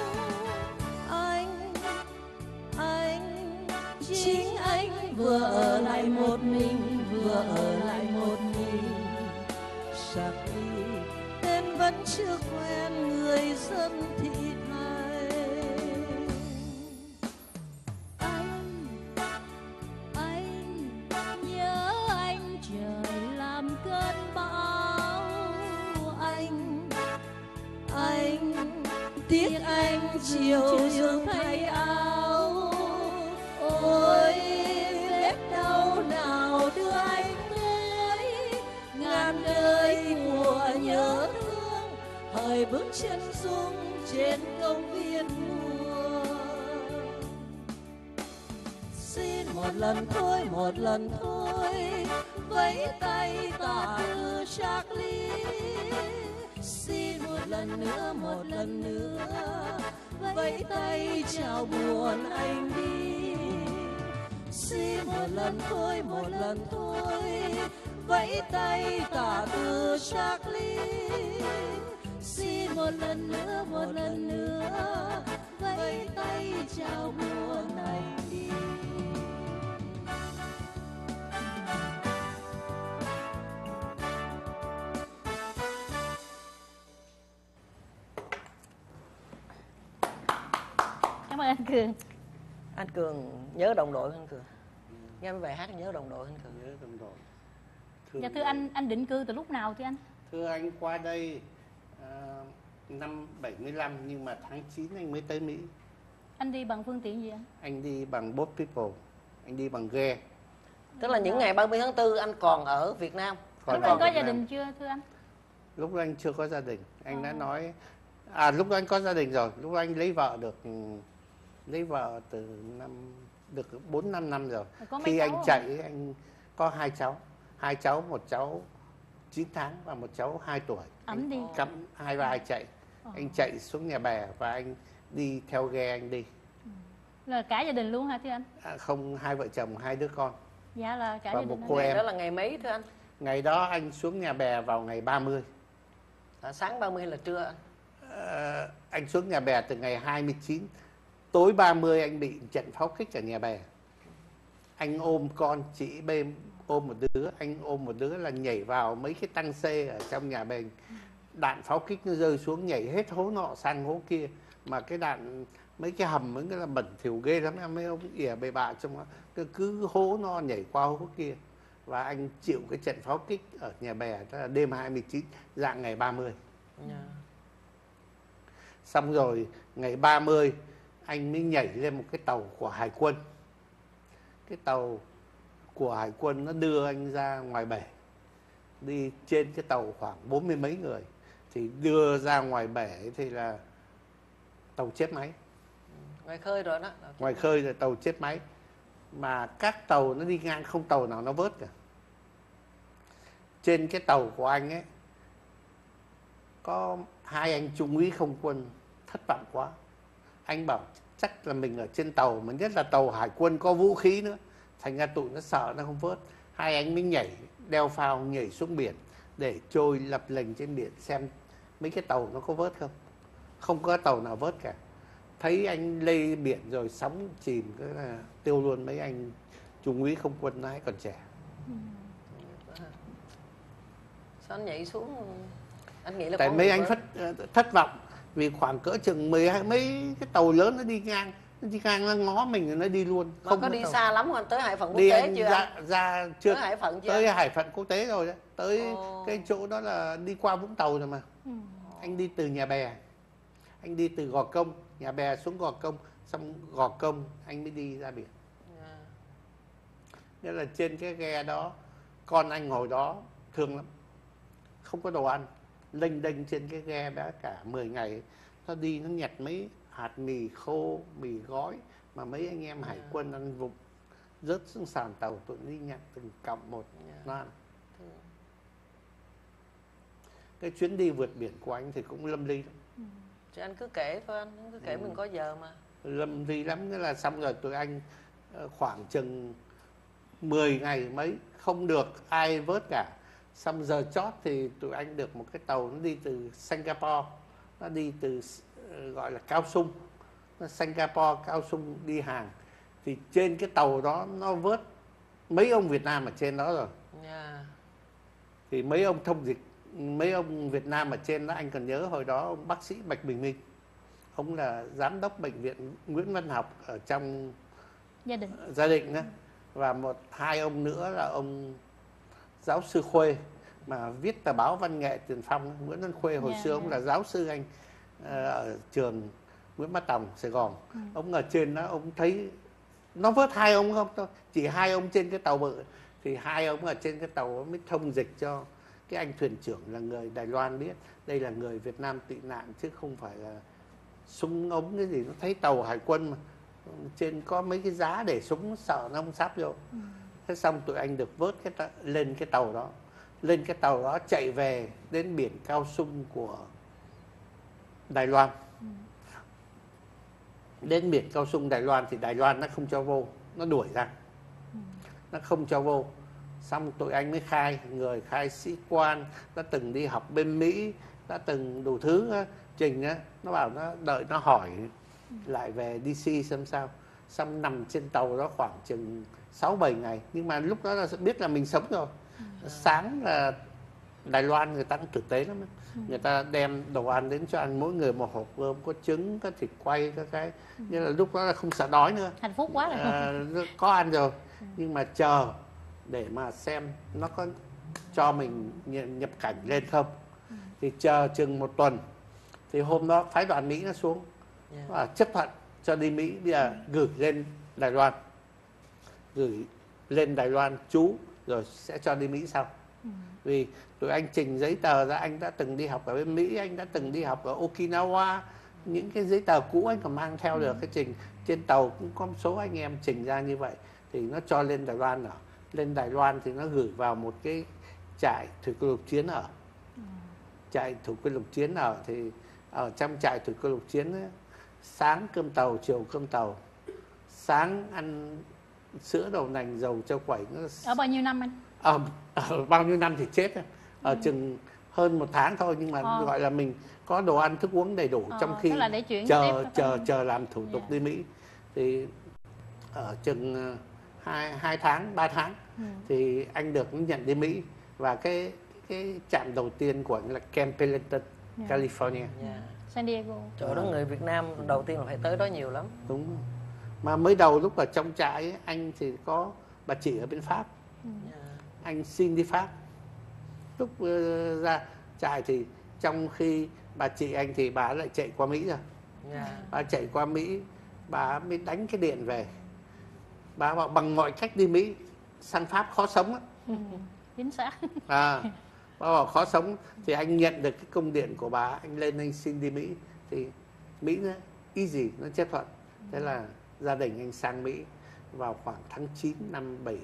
Anh, anh, chính anh vừa ở lại một mình, vừa ở lại một mình. Charlie tên vẫn chưa quen người dân thị Thái. Anh, anh nhớ anh trời làm cơn bão. Anh, anh tiếc anh chiều dương thay áo. Ôi vết đau nào đưa anh tới, ngàn đời mùa nhớ thương, hỡi bước chân rung trên công viên mùa. Xin một lần thôi, một lần thôi, vẫy tay tả từ Charlie. Xin một lần nữa, một lần nữa, vẫy tay chào buồn anh đi. Xin một lần thôi, một lần thôi, vẫy tay tả từ Charlie. Xin một lần nữa, một lần nữa, vẫy tay chào buồn anh đi. Cảm ơn anh Cường. Anh Cường nhớ đồng đội anh Cường. Nghe mấy bài hát nhớ đồng đội anh Cường. Nhớ đồng đội. Dạ thưa anh, anh định cư từ lúc nào thưa anh? Thưa anh, qua đây à, năm bảy mươi lăm nhưng mà tháng chín anh mới tới Mỹ. Anh đi bằng phương tiện gì anh? Anh đi bằng boat people, anh đi bằng ghe. Tức là những ngày ba mươi tháng tư anh còn ở Việt Nam. Còn Lúc ở anh có Việt gia Nam. đình chưa thưa anh? Lúc đó anh chưa có gia đình. Anh đã Ờ. nói à lúc đó anh có gia đình rồi. Lúc đó anh lấy vợ được lấy vợ từ năm được bốn năm năm rồi. Có mấy Khi cháu anh không? chạy anh có hai cháu, hai cháu, một cháu chín tháng và một cháu hai tuổi. Ẵm đi. Cắm hai vai chạy. Ờ. Anh chạy xuống nhà bè và anh đi theo ghe anh đi. Là cả gia đình luôn hả thưa anh? À, không, hai vợ chồng, hai đứa con. Dạ là cả Và gia một đình cô anh. em. Đó là ngày mấy thưa anh? Ngày đó anh xuống nhà bè vào ngày ba mươi. À, sáng ba mươi là trưa anh? Ờ, anh xuống nhà bè từ ngày hai mươi chín. Tối ba mươi anh bị trận pháo kích ở nhà bè. Anh ôm con, chị bên ôm một đứa, anh ôm một đứa là nhảy vào mấy cái tăng xê ở trong nhà bè. Đạn pháo kích nó rơi xuống nhảy hết hố nọ sang hố kia. Mà cái đạn, mấy cái hầm mấy cái là bẩn thỉu ghê lắm em, mấy ông ỉa bề bạ trong đó. Cứ, cứ hố nó nhảy qua hố kia. Và anh chịu cái trận pháo kích ở nhà bè, đó là đêm hai mươi chín, dạng ngày ba mươi. Yeah. Xong rồi ngày ba mươi anh mới nhảy lên một cái tàu của Hải quân. Cái tàu của Hải quân nó đưa anh ra ngoài bể. Đi trên cái tàu khoảng bốn mươi mấy người. Thì đưa ra ngoài bể thì là tàu chết máy. Ngoài khơi rồi đó. Ngoài khơi là tàu chết máy. Mà các tàu nó đi ngang không tàu nào nó vớt cả. Trên cái tàu của anh ấy có hai anh trung úy không quân thất vọng quá. Anh bảo chắc là mình ở trên tàu, mà nhất là tàu Hải quân có vũ khí nữa. Thành ra tụi nó sợ nó không vớt. hai anh mới nhảy đeo phao nhảy xuống biển để trôi lập lềnh trên biển xem mấy cái tàu nó có vớt không. Không có tàu nào vớt cả. Thấy anh lê biển rồi sóng chìm cái là tiêu luôn mấy anh trung úy không quân lái còn trẻ. Sao anh nhảy xuống? Anh nghĩ là tại có mấy người anh vớt. thất thất vọng vì khoảng cỡ chừng mười hai mấy cái tàu lớn nó đi ngang, nó đi ngang nó ngó mình rồi nó đi luôn. Mà Không có đi tàu. xa lắm không anh? Tới Hải Phận quốc Đi tế anh chưa ra anh? ra chưa Tới Hải Phận chưa? tới Hải Phận quốc tế rồi đấy, tới Ồ. cái chỗ đó là đi qua Vũng Tàu rồi mà. Ừ. Anh đi từ Nhà Bè, anh đi từ Gò Công, Nhà Bè xuống Gò Công, xong Gò Công anh mới đi ra biển. Yeah. Nghĩa là trên cái ghe đó, con anh ngồi đó thương lắm, không có đồ ăn, lênh đênh trên cái ghe đã cả mười ngày. Nó đi nó nhặt mấy hạt mì khô, mì gói mà mấy anh em hải quân ăn vụng, rớt xuống sàn tàu, tụi đi nhặt từng cọng một Yeah. nó ăn. Cái chuyến đi vượt biển của anh thì cũng lâm ly lắm. Thì anh cứ kể thôi anh, anh cứ kể Ừ. mình có giờ mà. Lâm ly lắm. Nghĩa là xong rồi tụi anh ờ, khoảng chừng mười ngày mấy không được ai vớt cả. Xong giờ chót thì tụi anh được một cái tàu nó đi từ Singapore, nó đi từ ờ, gọi là Cao Sung, nó Singapore Cao Sung đi hàng. Thì trên cái tàu đó nó vớt mấy ông Việt Nam ở trên đó rồi. Yeah. Thì mấy ông thông dịch, mấy ông Việt Nam ở trên đó, anh còn nhớ hồi đó ông bác sĩ Bạch Bình Minh, ông là giám đốc bệnh viện Nguyễn Văn Học ở trong Gia đình. gia đình đó. Và một hai ông nữa là ông giáo sư Khuê mà viết tờ báo Văn Nghệ Tiền Phong. Nguyễn Văn Khuê hồi Yeah, xưa yeah. ông là giáo sư anh ờ, ở trường Nguyễn Bá Tòng Sài Gòn. Ừ. Ông ở trên đó ông thấy nó vớt hai ông không thôi, chỉ hai ông trên cái tàu bự. Thì hai ông ở trên cái tàu mới thông dịch cho cái anh thuyền trưởng là người Đài Loan biết đây là người Việt Nam tị nạn chứ không phải là súng ống cái gì. Nó thấy tàu hải quân mà trên có mấy cái giá để súng, sợ nó không sắp vô. Ừ. Thế xong tụi anh được vớt cái ta, lên cái tàu đó, lên cái tàu đó chạy về đến biển Cao Sung của Đài Loan. Ừ. Đến biển Cao Sung Đài Loan thì Đài Loan nó không cho vô, nó đuổi ra, Ừ. nó không cho vô. Xong tụi anh mới khai, người khai sĩ quan, đã từng đi học bên Mỹ, đã từng đủ thứ á, trình á, nó bảo nó đợi nó hỏi lại về đê xê xem sao. Xong nằm trên tàu đó khoảng chừng sáu bảy ngày, nhưng mà lúc đó là biết là mình sống rồi. Ừ. Sáng là Đài Loan người ta cũng tử tế lắm, người ta đem đồ ăn đến cho ăn, mỗi người một hộp cơm, có trứng, có thịt quay, có cái, như là lúc đó là không sợ đói nữa. Hạnh phúc quá rồi. À, có ăn rồi, nhưng mà chờ để mà xem nó có cho mình nhập cảnh lên không. Thì chờ chừng một tuần, thì hôm đó phái đoàn Mỹ nó xuống, Yeah. và chấp thuận cho đi Mỹ, bây giờ gửi lên Đài Loan, gửi lên Đài Loan trú rồi sẽ cho đi Mỹ sau. Ừ. Vì tụi anh trình giấy tờ ra, anh đã từng đi học ở bên Mỹ, anh đã từng đi học ở Okinawa, những cái giấy tờ cũ anh còn mang theo được. Cái trình trên tàu cũng có một số anh em trình ra như vậy, thì nó cho lên Đài Loan ở. Lên Đài Loan thì nó gửi vào một cái trại thủy quân lục chiến ở. Trại thủy quân lục chiến ở thì ở trong trại thủy quân lục chiến ấy, sáng cơm tàu, chiều cơm tàu, sáng ăn sữa đậu nành dầu cho quẩy. Nó Ở bao nhiêu năm anh? ở, ở bao nhiêu năm thì chết rồi. Ở Ừ. chừng hơn một tháng thôi, nhưng mà Ờ. gọi là mình có đồ ăn thức uống đầy đủ, Ờ, trong khi tức là để chuyển chờ tiếp chờ phải- chờ làm thủ tục Dạ. đi Mỹ. Thì ở chừng ờ, hai hai tháng ba tháng Ừ. thì anh được nhận đi Mỹ. Và cái cái trạm đầu tiên của anh là Camp Pendleton, Dạ. California. Yeah. San Diego. Chỗ đó người Việt Nam đầu tiên là phải tới đó nhiều lắm. Đúng rồi. Mà mới đầu lúc ở trong trại ấy, anh thì có bà chị ở bên Pháp, Ừ. Yeah. anh xin đi Pháp. Lúc ờ, ra trại thì trong khi bà chị anh thì bà lại chạy qua Mỹ rồi. Yeah. Bà chạy qua Mỹ, bà mới đánh cái điện về. Bà bảo bằng mọi cách đi Mỹ, sang Pháp khó sống á. Ừ. Chính xác. À, bà bảo khó sống. Thì anh nhận được cái công điện của bà, anh lên anh xin đi Mỹ. Thì Mỹ nó easy, nó chấp thuận. Thế là gia đình anh sang Mỹ vào khoảng tháng chín năm bảy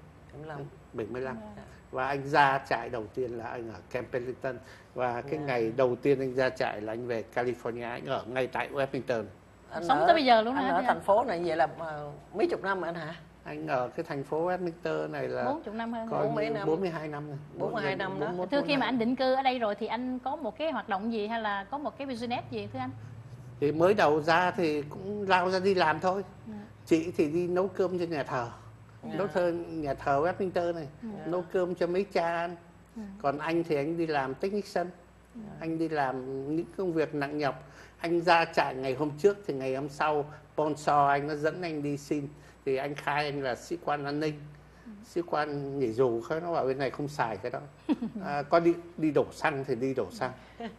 mươi lăm. Dạ. Và anh ra trại đầu tiên là anh ở Camp Pendleton. Và cái Yeah. ngày đầu tiên anh ra trại là anh về California, anh ở ngay tại Washington. Anh Sống ở- tới bây giờ luôn anh hả ở chị thành anh? phố này vậy là ờ, mấy chục năm rồi anh hả? Anh ở cái thành phố Westminster này là bốn mươi năm hơn. coi bốn mươi như năm. bốn mươi hai năm rồi. bốn mươi hai năm đó. bốn mươi mốt, Thưa, khi mà bốn mươi hai. anh định cư ở đây rồi thì anh có một cái hoạt động gì hay là có một cái business gì thưa anh? Thì mới đầu ra thì cũng lao ra đi làm thôi. Yeah. Chị thì đi nấu cơm cho nhà thờ. Yeah. Nấu thơ nhà thờ Westminster này, Yeah. nấu cơm cho mấy cha ăn. Yeah. Còn anh thì anh đi làm technician. Yeah. Anh đi làm những công việc nặng nhọc. Anh ra trại ngày hôm trước thì ngày hôm sau sponsor anh nó dẫn anh đi xin, thì anh khai anh là sĩ quan an ninh. Sĩ quan nghỉ dù, khác nó bảo bên này không xài cái đó. À, có đi đi đổ xăng thì đi đổ xăng.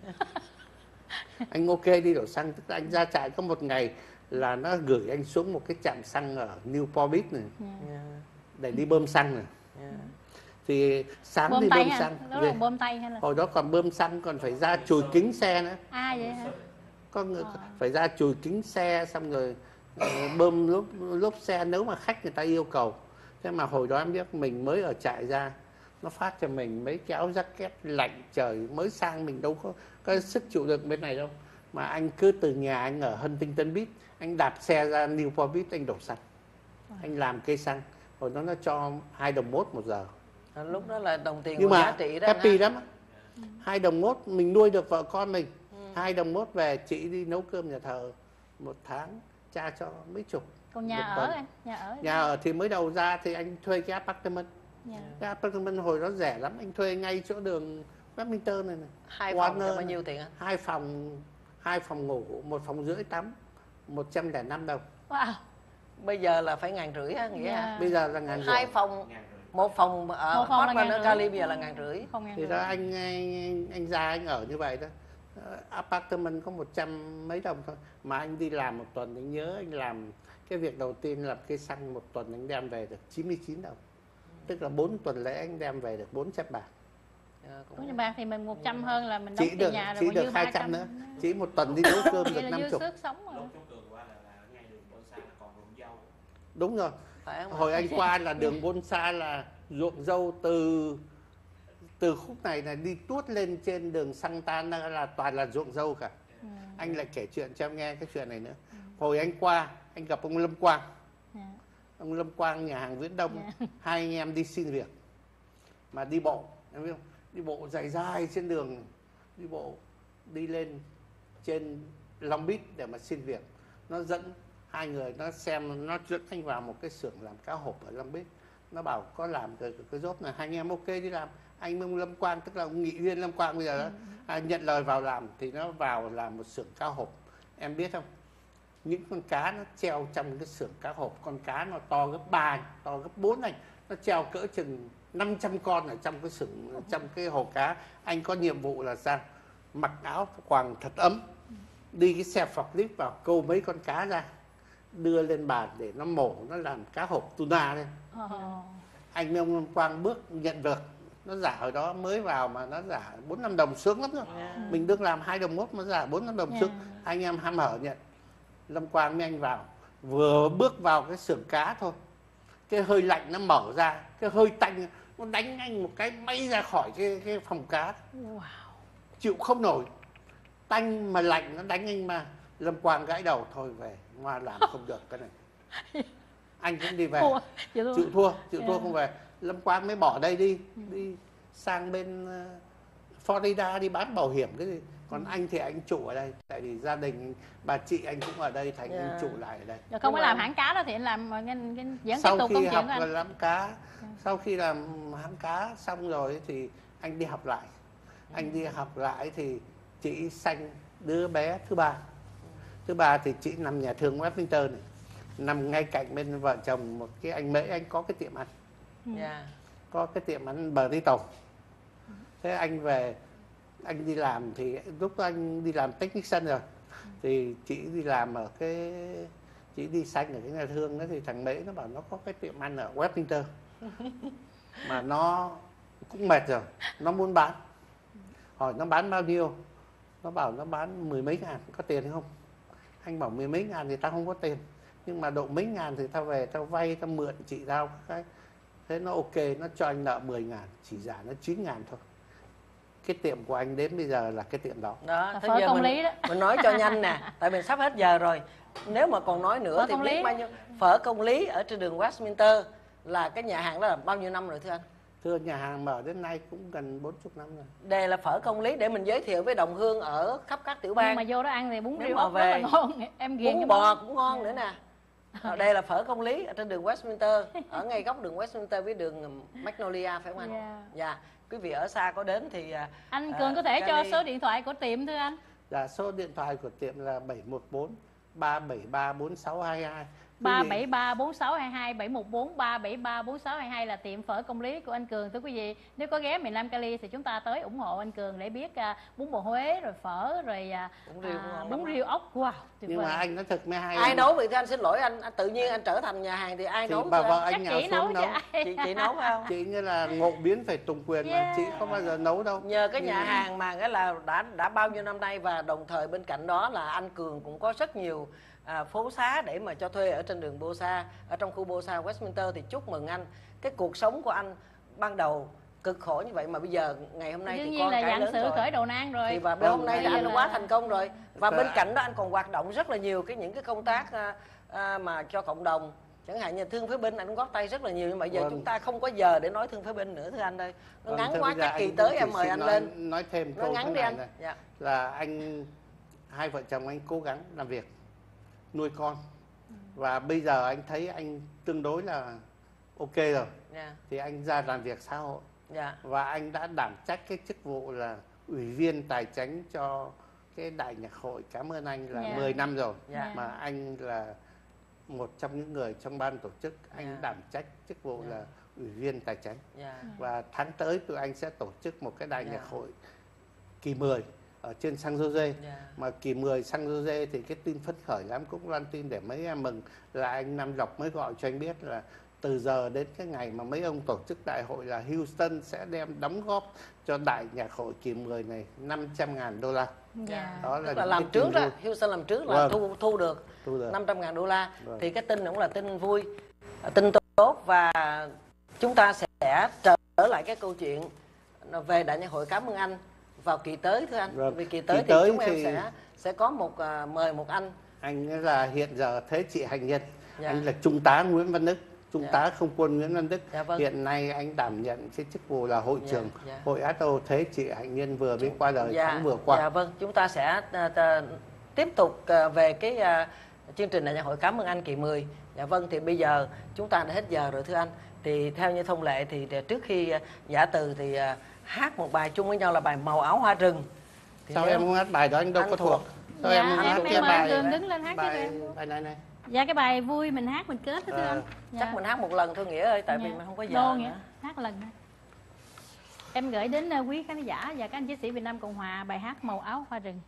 Anh ok đi đổ xăng, tức là anh ra trại có một ngày là nó gửi anh xuống một cái trạm xăng ở Newport Beach này Yeah. để đi bơm xăng này. Yeah. Thì sáng Bơm đi tay bơm hả? xăng, Đó là bơm tay hay là? hồi đó còn bơm xăng còn phải ra chùi kính xe nữa. À vậy hả? Có người Ờ. phải ra chùi kính xe xong rồi ờ, bơm lốp lốp xe nếu mà khách người ta yêu cầu. Thế mà hồi đó em biết mình mới ở trại ra, nó phát cho mình mấy cái áo jacket lạnh trời mới sang, mình đâu có có sức chịu đựng bên này đâu. Mà anh cứ từ nhà anh ở Huntington Beach, anh đạp xe ra Newport Beach anh đổ xăng. Anh làm cây xăng, hồi đó nó cho hai đồng mốt một giờ. À, lúc đó là đồng tiền Nhưng còn giá mà trị đó. happy ha. lắm. Hai đồng mốt mình nuôi được vợ con mình. Hai đồng mốt về chị đi nấu cơm nhà thờ một tháng cha cho mấy chục. Còn nhà Một ở tuần. anh, nhà ở. Nhà ở thì mới đầu ra thì anh thuê cái apartment. Dạ. Cái apartment hồi đó rẻ lắm, anh thuê ngay chỗ đường Westminster này này. Hai Warner phòng cho bao này. nhiêu tiền anh? Hai phòng, hai phòng ngủ, một phòng rưỡi tắm, một trăm lẻ năm đồng. Wow. Bây giờ là phải ngàn rưỡi á, nghĩa Dạ. hả? Bây giờ là ngàn rưỡi. Hai phòng, một phòng ở Một phòng là Hot ngàn Runner rưỡi. Cali bây giờ là ngàn rưỡi. Không ngàn Thì rưỡi. đó anh, anh anh ra anh ở như vậy đó. Ờ, apartment có một trăm mấy đồng thôi. Mà anh đi làm một tuần, anh nhớ anh làm cái việc đầu tiên làm cây xăng một tuần anh đem về được chín mươi chín đồng. Tức là bốn tuần lễ anh đem về được bốn trăm bạc. Dạ, cũng- Bốn trăm bạc thì mình một trăm hơn là mình đóng Chỉ tiền được, nhà rồi chỉ còn được dư hai ba trăm trăm nữa. Chỉ một tuần đi nấu cơm được Vậy là năm dư chục. sức sống rồi. Lúc chút đường qua là, là ngay đường Bonsai là còn ruộng dâu. Đúng rồi. phải không ạ? Hồi anh qua là đường Bonsai là ruộng dâu từ từ khúc này là đi tuốt lên trên đường Santana là toàn là ruộng dâu cả. Ừ. Anh lại kể chuyện cho em nghe cái chuyện này nữa. Hồi anh qua, anh gặp ông Lâm Quang. Dạ. Ông Lâm Quang nhà hàng Viễn Đông. Dạ. Hai anh em đi xin việc. Mà đi bộ, em biết không? Đi bộ dài dài trên đường. Đi bộ đi lên trên Long Beach để mà xin việc. Nó dẫn hai người, nó xem, nó dẫn anh vào một cái xưởng làm cá hộp ở Long Beach. Nó bảo có làm cái, cái job này, hai anh em ok đi làm. Anh ông Lâm Quang, tức là ông nghị viên Lâm Quang bây giờ đó, à, nhận lời vào làm thì nó vào làm một xưởng cá hộp. Em biết không? Những con cá nó treo trong cái xưởng cá hộp, con cá nó to gấp ba, to gấp bốn này, nó treo cỡ chừng năm trăm con ở trong cái xưởng, trong cái hồ cá. Anh có nhiệm vụ là sao? Mặc áo choàng thật ấm, đi cái xe forklift vào câu mấy con cá ra, đưa lên bàn để nó mổ, nó làm cá hộp tuna lên. Ờ. Anh ông Lâm Quang bước nhận việc, nó giả hồi đó mới vào mà nó giả bốn năm đồng sướng lắm rồi. Yeah. Mình đương làm hai đồng mốt mà giả bốn năm đồng sướng. Yeah. Anh em ham hở nhận. Lâm Quang với anh vào, vừa bước vào cái xưởng cá thôi, cái hơi lạnh nó mở ra, cái hơi tanh nó đánh anh một cái bay ra khỏi cái, cái phòng cá. Wow. Chịu không nổi, tanh mà lạnh nó đánh anh mà. Lâm Quang gãi đầu, thôi về, mà làm không được cái này. Anh cũng đi về, Ủa, vậy luôn. chịu thua, chịu thua Yeah. không về. Lâm Quang mới bỏ đây đi, đi sang bên uh, Florida đi bán bảo hiểm cái gì. Còn anh thì anh trụ ở đây, tại vì gia đình bà chị anh cũng ở đây, thành anh Yeah. trụ lại ở đây. Rồi không Nhưng có mà- làm hãng cá đó thì anh làm cái, cái vẫn tiếp Sau tục khi công chuyện học của anh. làm cá, sau khi làm hãng cá xong rồi thì anh đi học lại. Anh đi học lại thì chị sanh đứa bé thứ ba. Thứ ba thì chị nằm nhà thương Westminster này, nằm ngay cạnh bên vợ chồng một cái anh Mễ, anh có cái tiệm ăn, Dạ. có cái tiệm ăn bờ đi tàu. Thế anh về, anh đi làm thì lúc đó anh đi làm technician rồi, thì chị đi làm ở cái, chị đi sanh ở cái nhà thương đó, thì thằng Mễ nó bảo nó có cái tiệm ăn ở Westminster mà nó cũng mệt rồi, nó muốn bán. Hỏi nó bán bao nhiêu, nó bảo nó bán mười mấy ngàn, có tiền không? Anh bảo mười mấy ngàn thì tao không có tiền, nhưng mà độ mấy ngàn thì tao về tao vay, tao mượn chị tao cái. Thế nó ok, nó cho anh nợ mười ngàn, chỉ trả nó chín ngàn thôi. Cái tiệm của anh đến bây giờ là cái tiệm đó. Đó, Là thế phở giờ công mình, lý đó. mình nói cho nhanh nè, tại mình sắp hết giờ rồi. Nếu mà còn nói nữa Phở thì Công biết Lý. bao nhiêu. Phở Công Lý ở trên đường Westminster là cái nhà hàng đó là bao nhiêu năm rồi thưa anh? Thưa, nhà hàng mở đến nay cũng gần bốn mươi năm rồi. Đây là phở Công Lý để mình giới thiệu với đồng hương ở khắp các tiểu bang. Nhưng mà vô đó ăn thì bún Nếu riêu mà ốc rất về là ngon. Em ghiền bún cái bò món. cũng ngon nữa nè. Ở đây là phở Công Lý ở trên đường Westminster, ở ngay góc đường Westminster với đường Magnolia, phải không anh? Dạ. Dạ. Quý vị ở xa có đến thì à, Anh à, Cường có thể cho Cali- số điện thoại của tiệm thưa anh. Dạ, số điện thoại của tiệm là bảy một bốn ba bảy ba bốn sáu hai hai. ba bảy ba bốn sáu hai hai, bảy một bốn ba bảy ba bốn sáu hai hai là tiệm phở Công Lý của anh Cường. Thưa quý vị, nếu có ghé miền Nam Cali thì chúng ta tới ủng hộ anh Cường để biết à, bún bò Huế, rồi phở, rồi à, Bún riêu cũng à, ngon bún lắm. riêu ốc. Wow, tuyệt Nhưng vời. mà anh nói thật mới hay. Ai nấu vậy thưa anh? Xin lỗi anh, anh tự nhiên anh trở thành nhà hàng thì ai Thì nấu bà thưa vợ anh? anh Chắc nhào chị nấu xuống chứ nấu. ai. Chị chị nấu phải không? Chị như là ngộ biến phải tùng quyền mà, Yeah. chị không bao giờ nấu đâu. Nhờ cái Nhưng nhà mà- hàng mà cái là đã đã bao nhiêu năm nay, và đồng thời bên cạnh đó là anh Cường cũng có rất nhiều à, phố xá để mà cho thuê ở trên đường Bosa, ở trong khu Bosa Westminster. Thì chúc mừng anh, cái cuộc sống của anh ban đầu cực khổ như vậy mà bây giờ ngày hôm nay Đương thì nhiên con là cái dạng lớn sự rồi. khởi đầu nan rồi. Thì và bên hôm nay thì Bây anh giờ đã là- quá thành công rồi. Và Dạ. bên cạnh đó anh còn hoạt động rất là nhiều cái những cái công tác à, à, mà cho cộng đồng. Chẳng hạn như thương phế binh anh cũng góp tay rất là nhiều, nhưng mà giờ Vâng. chúng ta không có giờ để nói thương phế binh nữa thưa anh ơi. Nó Vâng, ngắn thưa, quá, bây giờ chắc kỳ anh tới chỉ em mời xin anh nói, lên. Nói thêm Nó câu ngắn thế đi này anh. này, Dạ. là anh hai vợ chồng anh cố gắng làm việc nuôi con, và bây giờ anh thấy anh tương đối là ok rồi, Dạ. thì anh ra làm việc xã hội, Dạ. và anh đã đảm trách cái chức vụ là ủy viên tài chính cho cái đại nhạc hội. Cảm ơn anh là Dạ. mười năm rồi, Dạ. mà anh là một trong những người trong ban tổ chức. Anh Dạ. đảm trách chức vụ Dạ. là ủy viên tài chính, Dạ. và tháng tới tụi anh sẽ tổ chức một cái đại Dạ. nhạc hội kỳ mười ở trên San Jose. Dạ. Mà kỳ mười San Jose thì cái tin phấn khởi lắm, cũng loan tin để mấy em mừng, là anh Nam Lộc mới gọi cho anh biết là từ giờ đến cái ngày mà mấy ông tổ chức đại hội là Houston sẽ đem đóng góp cho đại nhạc hội kỳ mười này năm trăm ngàn đô la. Dạ. Đó là Tức là những làm cái trước tin đó, vui. Houston làm trước là Vâng. thu thu được Thu được. năm trăm ngàn đô la. Vâng. Thì cái tin cũng là tin vui, tin tốt, và chúng ta sẽ trở lại cái câu chuyện về đại nhạc hội Cảm ơn anh vào kỳ tới thưa anh. Vâng. Vì kỳ tới Kỳ thì tới chúng em thì- sẽ sẽ có một à, mời một anh. Anh ấy là hiện giờ thế trị hành nhân. Dạ. Anh là Trung tá Nguyễn Văn Đức, Trung Dạ. tá không quân Nguyễn Văn Đức. Dạ vâng. Hiện nay anh đảm nhận cái chức vụ là hội Dạ, trưởng dạ. Hội ét ô Thế trị hành nhân vừa mới qua đời Dạ, tháng vừa qua. Dạ vâng, chúng ta sẽ à, à, tiếp tục à, về cái à, chương trình đại nhạc hội Cảm ơn anh kỳ mười. Dạ vâng, thì bây giờ chúng ta đã hết giờ rồi thưa anh. Thì theo như thông lệ thì trước khi à, giả từ thì à, hát một bài chung với nhau là bài Màu áo hoa rừng. Thì Sao nếu- em không hát bài đó, anh đâu Anh có thuộc. thuộc. Sao Dạ, em không em- hát em cái mời bài anh Cường đứng lên hát cho bài, em. bài này này. Dạ, cái bài vui mình hát mình kết đó thưa Ờ. anh. Chắc Dạ. mình hát một lần thôi Nghĩa ơi, tại vì Dạ. mình không có giờ Đô nữa. nghĩa. Hát lần nữa. Em gửi đến uh, quý khán giả và các anh chiến sĩ Việt Nam Cộng Hòa bài hát Màu áo hoa rừng.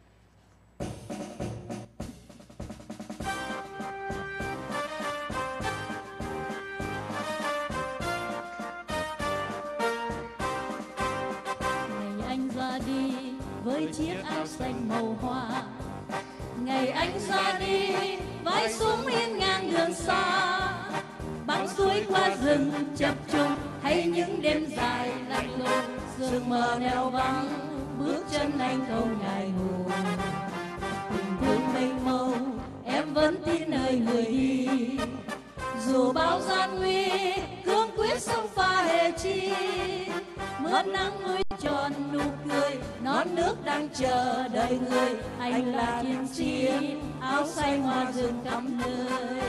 Ngày anh ra đi với chiếc áo xanh màu hoa, ngày anh ra đi vai súng hiên ngang đường xa, băng suối qua rừng chập trùng hay những đêm dài lạnh lùng, sương mờ neo vắng bước chân anh không ngại ngùng. Tình thương mênh mông em vẫn tin nơi người đi, dù bao gian nguy cương quyết sông pha hề chi. Mưa nắng núi tròn nụ cười, non nước đang chờ đợi người. Anh là chiến sĩ áo xanh hoa rừng khắp nơi.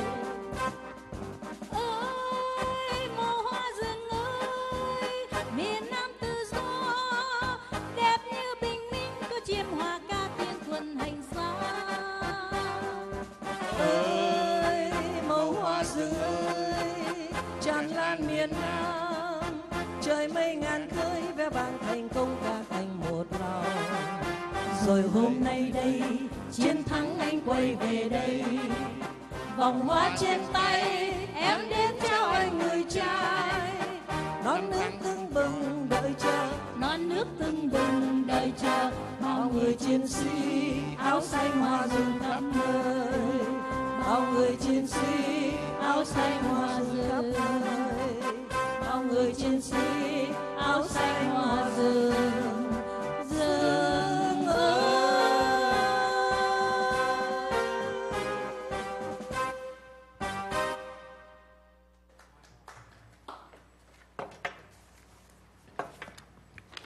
Ơi màu hoa rừng ơi, miền Nam tự do đẹp như bình minh, có chim hòa ca tiếng thuần hành xa. Ơi màu hoa rừng ơi, tràn lan miền Nam, trời mây ngàn khơi vẽ vang thành công ca thành một lòng. Rồi hôm nay đây chiến thắng anh quay về đây, vòng hoa trên tay em đến trao anh người trai. Non nước tưng bừng đợi chờ, non nước tưng bừng đợi chờ, bao người chiến sĩ áo xanh hoa rừng khắp nơi, bao người chiến sĩ áo xanh hoa rừng khắp nơi, bao người chiến sĩ áo xanh hoa rừng rừng ơi.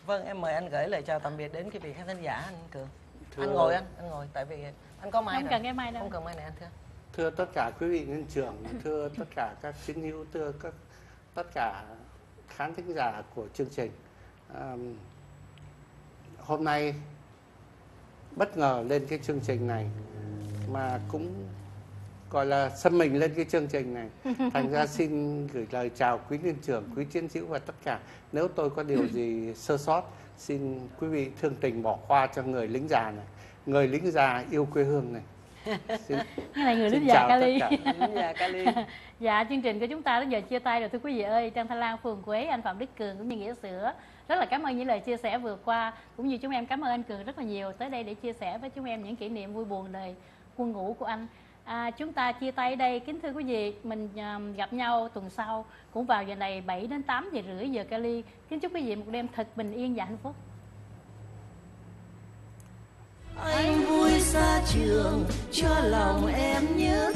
Vâng, em mời anh gửi lời chào tạm biệt đến quý vị khán thính giả anh Cường. Thưa- Anh ngồi anh, anh ngồi tại vì anh có mai Không rồi. cần cái mai đâu. Không cần mai này anh thưa. Thưa tất cả quý vị nhân trưởng, thưa tất cả các chiến hữu, thưa các tất cả khán thính giả của chương trình. À, hôm nay bất ngờ lên cái chương trình này mà cũng gọi là xâm mình lên cái chương trình này. Thành ra xin gửi lời chào quý liên trưởng, quý chiến hữu và tất cả. Nếu tôi có điều gì sơ sót, xin quý vị thương tình bỏ qua cho người lính già này, người lính già yêu quê hương này. Xin, Cái này người xin lính già chào tất Cali. cả. Lính già Cali. Dạ, chương trình của chúng ta đến giờ chia tay rồi thưa quý vị ơi. Trang Thanh Lan, Phường Quế, anh Phạm Đức Cường cũng như Nghĩa Sữa rất là cảm ơn những lời chia sẻ vừa qua, cũng như chúng em cảm ơn anh Cường rất là nhiều tới đây để chia sẻ với chúng em những kỷ niệm vui buồn đời quân ngũ của anh. À, chúng ta chia tay ở đây. Kính thưa quý vị, mình uh, gặp nhau tuần sau cũng vào giờ này bảy đến tám giờ rưỡi giờ Cali. Kính chúc quý vị một đêm thật bình yên và hạnh phúc. Anh vui xa trường cho lòng em nhớ